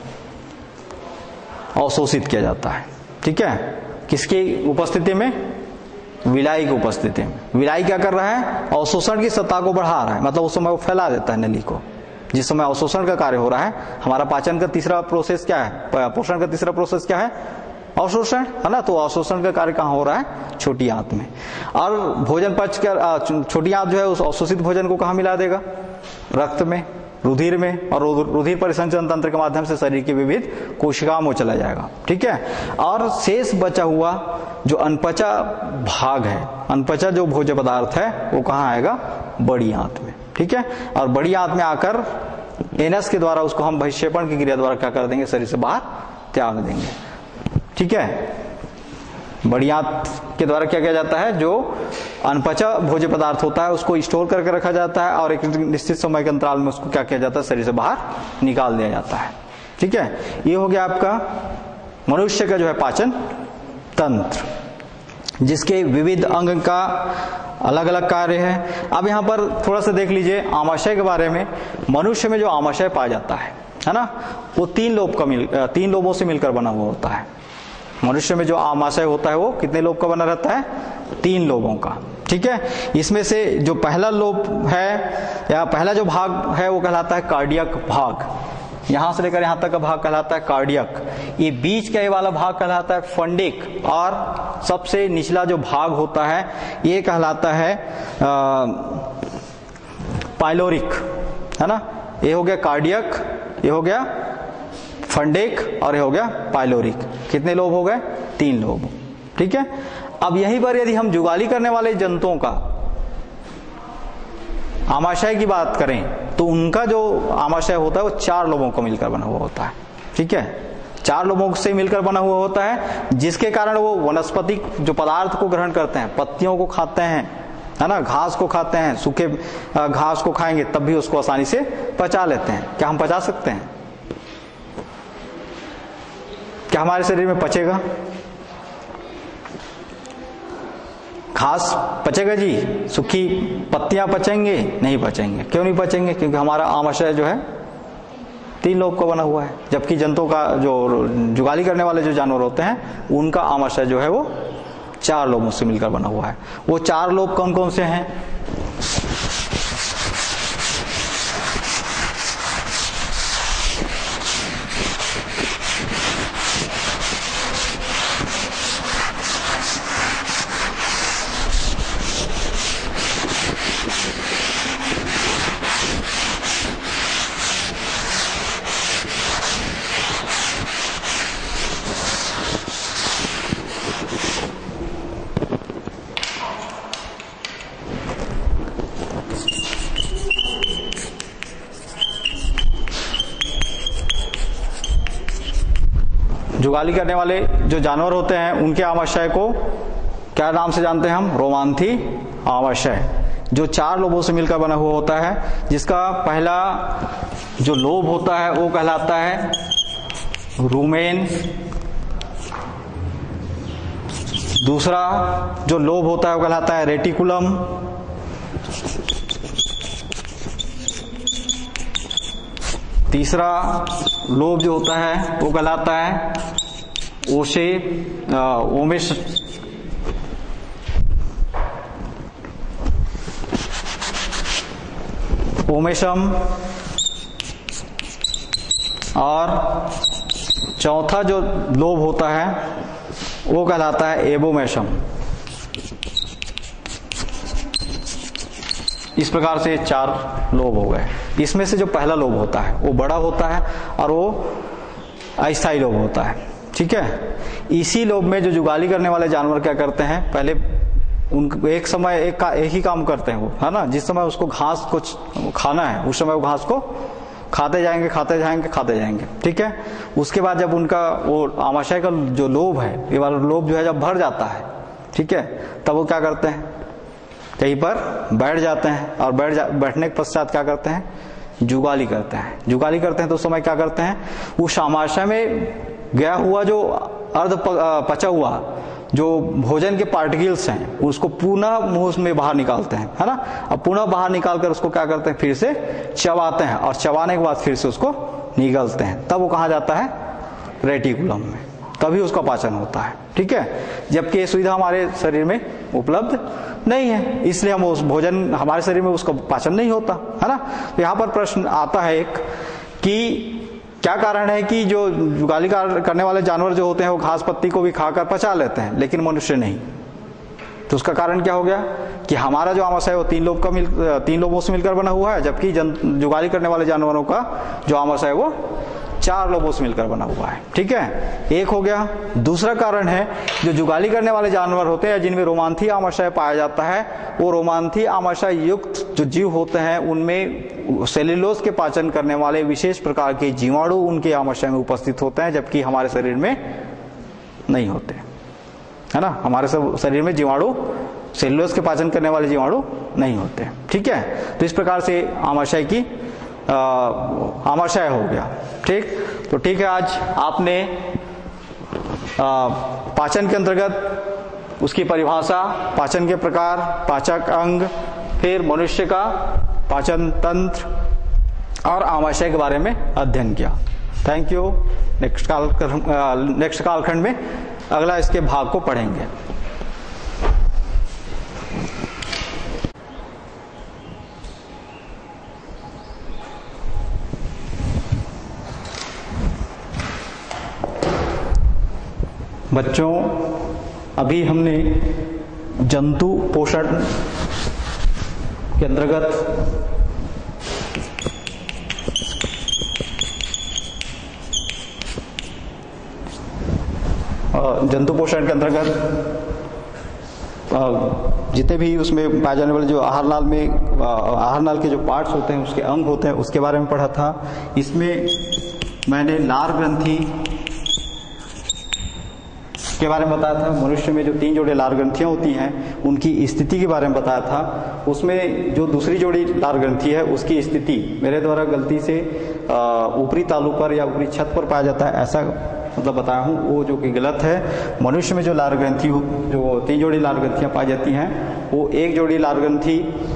अवशोषित किया जाता है। ठीक है, किसकी उपस्थिति में? विलाई की उपस्थिति में। विलाई क्या कर रहा है? अवशोषण की सतह को बढ़ा रहा है, मतलब उस समय वो फैला देता है नली को। जिस समय अवशोषण का कार्य हो रहा है, हमारा पाचन का तीसरा प्रोसेस क्या है? पोषण का तीसरा प्रोसेस क्या है? अवशोषण, है ना। तो अवशोषण का कार्य कहाँ हो रहा है? छोटी आंत में। और भोजन पच कर छोटी आंत जो है उस अवशोषित भोजन को कहाँ मिला देगा? रक्त में, रुधिर में, और रुधिर परिसंचरण तंत्र के माध्यम से शरीर की विविध कोशिकाओं में चला जाएगा। ठीक है, और शेष बचा हुआ जो अनपचा भाग है, अनपचा जो भोज्य पदार्थ है, वो कहाँ आएगा? बड़ी आंत में। ठीक है, और बड़ी आंत में आकर एनस के द्वारा उसको हम बहिक्षेपण की क्रिया द्वारा क्या कर देंगे? शरीर से बाहर त्याग देंगे। ठीक है, बड़ी आंत के द्वारा क्या किया जाता है? जो अनपचा भोज्य पदार्थ होता है उसको स्टोर करके रखा जाता है, और एक निश्चित समय के अंतराल में उसको क्या किया जाता है? शरीर से बाहर निकाल दिया जाता है। ठीक है, ये हो गया आपका मनुष्य का जो है पाचन तंत्र, जिसके विविध अंग का अलग अलग कार्य है। अब यहाँ पर थोड़ा सा देख लीजिए आमाशय के बारे में। मनुष्य में जो आमाशय पाया जाता है, है ना, वो तीन लोब का मिल तीन लोबों से मिलकर बना हुआ होता है। मनुष्य में जो आमाशय होता है वो कितने लोब का बना रहता है? तीन लोबों का। ठीक है, इसमें से जो पहला लोब है या पहला जो भाग है वो कहलाता है कार्डियक भाग। यहां से लेकर यहां तक का भाग कहलाता है कार्डियक। ये बीच का ये वाला भाग कहलाता है फंडिक, और सबसे निचला जो भाग होता है ये कहलाता है पाइलोरिक, है ना। ये हो गया कार्डियक, ये हो गया फंडिक, और ये हो गया पाइलोरिक। कितने लोब हो गए? तीन लोब। ठीक है, अब यहीं पर यदि हम जुगाली करने वाले जंतुओं का आमाशय की बात करें तो उनका जो आमाशय होता है वो चार लोबों को मिलकर बना हुआ होता है। ठीक है, चार लोबों से मिलकर बना हुआ होता है, जिसके कारण वो वनस्पतिक जो पदार्थ को ग्रहण करते हैं, पत्तियों को खाते हैं, है ना, घास को खाते हैं। सूखे घास को खाएंगे तब भी उसको आसानी से पचा लेते हैं। क्या हम पचा सकते हैं? क्या हमारे शरीर में पचेगा? घास पचेगा जी? सूखी पत्तियां पचेंगे? नहीं पचेंगे। क्यों नहीं पचेंगे? क्योंकि हमारा आमाशय जो है तीन लोब का बना हुआ है, जबकि जंतुओं का जो जुगाली करने वाले जो जानवर होते हैं उनका आमाशय जो है वो चार लोबों से मिलकर बना हुआ है। वो चार लोब कौन कौन से हैं? जुगाली करने वाले जो जानवर होते हैं उनके आमाशय को क्या नाम से जानते हैं हम? रोमांथी आमाशय, जो चार लोबों से मिलकर बना हुआ होता है। जिसका पहला जो लोब होता है वो कहलाता है रूमेन। दूसरा जो लोब होता है वो कहलाता है रेटिकुलम। तीसरा लोब जो होता है वो कहलाता है ओशे ओमेश ओमेशम, और चौथा जो लोब होता है वो कहलाता है एबोमेशम। इस प्रकार से चार लोब हो गए। इसमें से जो पहला लोब होता है वो बड़ा होता है और वो अस्थायी लोब होता है। ठीक है, इसी लोब में जो जुगाली करने वाले जानवर क्या करते हैं? पहले उन एक समय एक का एक ही काम करते हैं वो, है ना। जिस समय उसको घास कुछ खाना है उस समय वो घास को खाते जाएंगे खाते जाएंगे खाते जाएंगे, ठीक है। उसके बाद जब उनका वो आमाशय का जो लोभ है, ये वाला लोभ जो है जब भर जाता है, ठीक है, तब वो क्या करते हैं, कहीं पर बैठ जाते हैं और बैठ जा बैठने के पश्चात क्या करते हैं, जुगाली करते हैं। जुगाली करते हैं तो उस समय क्या करते हैं, उस आमाशय में गया हुआ जो अर्ध पचा हुआ जो भोजन के पार्टिकल्स हैं उसको पुनः मुंह में बाहर निकालते हैं, है ना। अब पुनः बाहर निकालकर उसको क्या करते हैं, फिर से चबाते हैं और चबाने के बाद फिर से उसको निगलते हैं। तब वो कहाँ जाता है, रेटिकुलम में, तभी उसका पाचन होता है, ठीक है। जबकि ये सुविधा हमारे शरीर में उपलब्ध नहीं है, इसलिए हम उस भोजन हमारे शरीर में उसका पाचन नहीं होता, है ना। तो यहाँ पर प्रश्न आता है एक कि क्या कारण है कि जो जुगाली करने वाले जानवर जो होते हैं वो घास पत्ती को भी खाकर पचा लेते हैं लेकिन मनुष्य नहीं। तो उसका कारण क्या हो गया कि हमारा जो आमाशय है वो तीन लोब का मिल तीन लोबों से मिलकर बना हुआ है, जबकि जुगाली करने वाले जानवरों का जो आमाशय है वो चार लोबों से मिलकर बना हुआ है, ठीक है। एक हो गया। दूसरा कारण है जो जुगाली करने वाले जानवर होते हैं जिनमें रोमांथी आमाशय पाया जाता है, वो रोमांथी आमाशय युक्त जो जीव होते हैं उनमें सेल्यूलोज के पाचन करने वाले विशेष प्रकार के जीवाणु उनके आमाशय में उपस्थित होते हैं, जबकि हमारे शरीर में नहीं होते, है ना। हमारे सब शरीर में जीवाणु सेल्यूलोज के पाचन करने वाले जीवाणु नहीं होते, ठीक है। तो इस प्रकार से आमाशय की आमाशय हो गया, ठीक। तो ठीक है, आज आपने आ, पाचन के अंतर्गत उसकी परिभाषा, पाचन के प्रकार, पाचक अंग, फिर मनुष्य का पाचन तंत्र और आमाशय के बारे में अध्ययन किया। Thank you. नेक्स्ट काल नेक्स्ट कालखंड में अगला इसके भाग को पढ़ेंगे। बच्चों, अभी हमने जंतु पोषण के अंतर्गत जंतु पोषण के अंतर्गत जितने भी उसमें पाए जाने वाले जो आहार नाल में आहार नाल के जो पार्ट्स होते हैं, उसके अंग होते हैं, उसके बारे में पढ़ा था। इसमें मैंने लार ग्रंथि के बारे में बताया था। मनुष्य में जो तीन जोड़े लार ग्रंथियां होती हैं उनकी स्थिति के बारे में बताया था। उसमें जो दूसरी जोड़ी लार ग्रंथि है उसकी स्थिति मेरे द्वारा गलती से ऊपरी तालु पर या ऊपरी छत पर पाया जाता है, ऐसा मतलब बताया हूँ, वो जो कि गलत है। मनुष्य में जो लार ग्रंथि जो तीन जोड़ी लार ग्रंथियां पाई जाती हैं वो एक जोड़ी लार ग्रंथि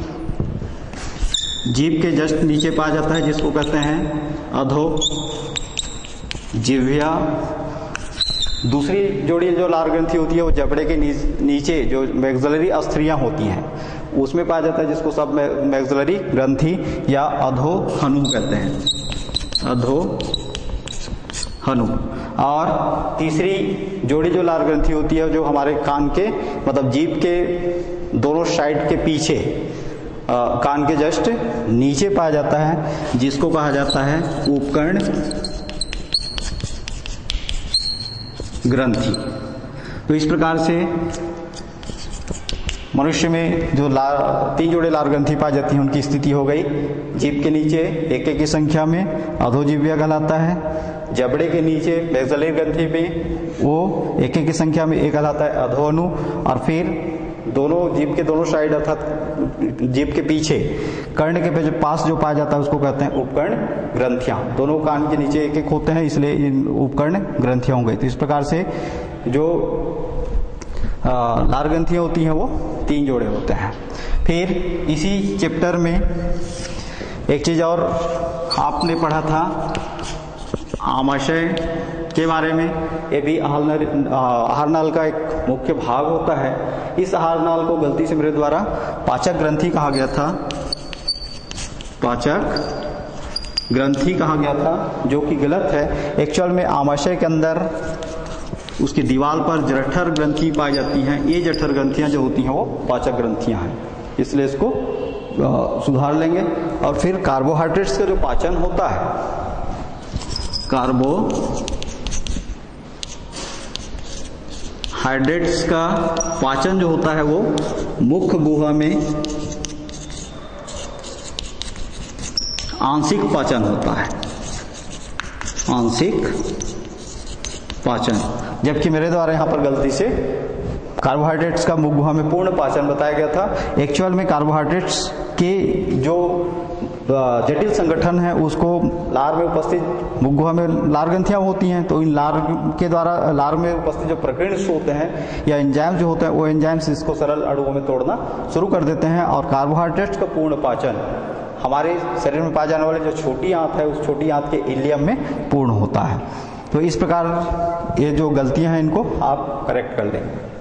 जीभ के जस्ट नीचे पाया जाता है, जिसको कहते हैं अधो जिह्वा। दूसरी जोड़ी जो लार ग्रंथि होती है वो जबड़े के नीचे जो मैक्सिलरी अस्थियां होती हैं उसमें पाया जाता है, जिसको सब मैक्सिलरी ग्रंथि या अधो हनु कहते हैं, अधो हनु। और तीसरी जोड़ी जो लार ग्रंथि होती है जो हमारे कान के मतलब जीभ के दोनों साइड के पीछे आ, कान के जस्ट नीचे पाया जाता है, जिसको कहा जाता है उपकर्ण ग्रंथि। तो इस प्रकार से मनुष्य में जो लार तीन जोड़े लार ग्रंथि पाई जाती है उनकी स्थिति हो गई। जीभ के नीचे एक एक की संख्या में अधोजिह्वा कहलाता है, जबड़े के नीचे मैक्सिलरी ग्रंथि में वो एक एक की संख्या में एक कहलाता है अधोअनु, और फिर दोनों जीभ के दोनों साइड अर्थात जीभ के पीछे कर्ण के जो पास जो पाया जाता है उसको कहते हैं उपकर्ण ग्रंथियां। दोनों कान के नीचे एक एक होते हैं, इसलिए इन उपकर्ण ग्रंथियां हो गई। तो इस प्रकार से जो लार ग्रंथियां होती हैं वो तीन जोड़े होते हैं। फिर इसी चैप्टर में एक चीज और आपने पढ़ा था आमाशय के बारे में। ये भी आहार नाल का एक मुख्य भाग होता है। इस आहार नाल को गलती से मेरे द्वारा पाचक ग्रंथि कहा गया था, पाचक ग्रंथि कहा गया था, जो कि गलत है। एक्चुअल में आमाशय के अंदर उसकी दीवार पर जठर ग्रंथि पाई जाती हैं। ये जठर ग्रंथियां जो होती हैं वो पाचक ग्रंथियां हैं, इसलिए इसको सुधार लेंगे। और फिर कार्बोहाइड्रेट्स का जो पाचन होता है, कार्बोहाइड्रेट्स का पाचन जो होता है वो मुख्य गुहा में आंशिक पाचन होता है, आंशिक पाचन। जबकि मेरे द्वारा यहां पर गलती से कार्बोहाइड्रेट्स का मुख्य गुहा में पूर्ण पाचन बताया गया था। एक्चुअल में कार्बोहाइड्रेट्स के जो जटिल संगठन है उसको लार में उपस्थित मुख्य गुहा में लार ग्रंथियां होती हैं, तो इन लार के द्वारा लार में उपस्थित जो प्रकीर्णक होते हैं या एंजाइम जो होते हैं वो एंजाइम्स इसको सरल अणुओं में तोड़ना शुरू कर देते हैं और कार्बोहाइड्रेट्स का पूर्ण पाचन हमारे शरीर में पाए जाने वाले जो छोटी आंत है उस छोटी आंत के इलियम में पूर्ण होता है। तो इस प्रकार ये जो गलतियां हैं इनको आप करेक्ट कर लेंगे।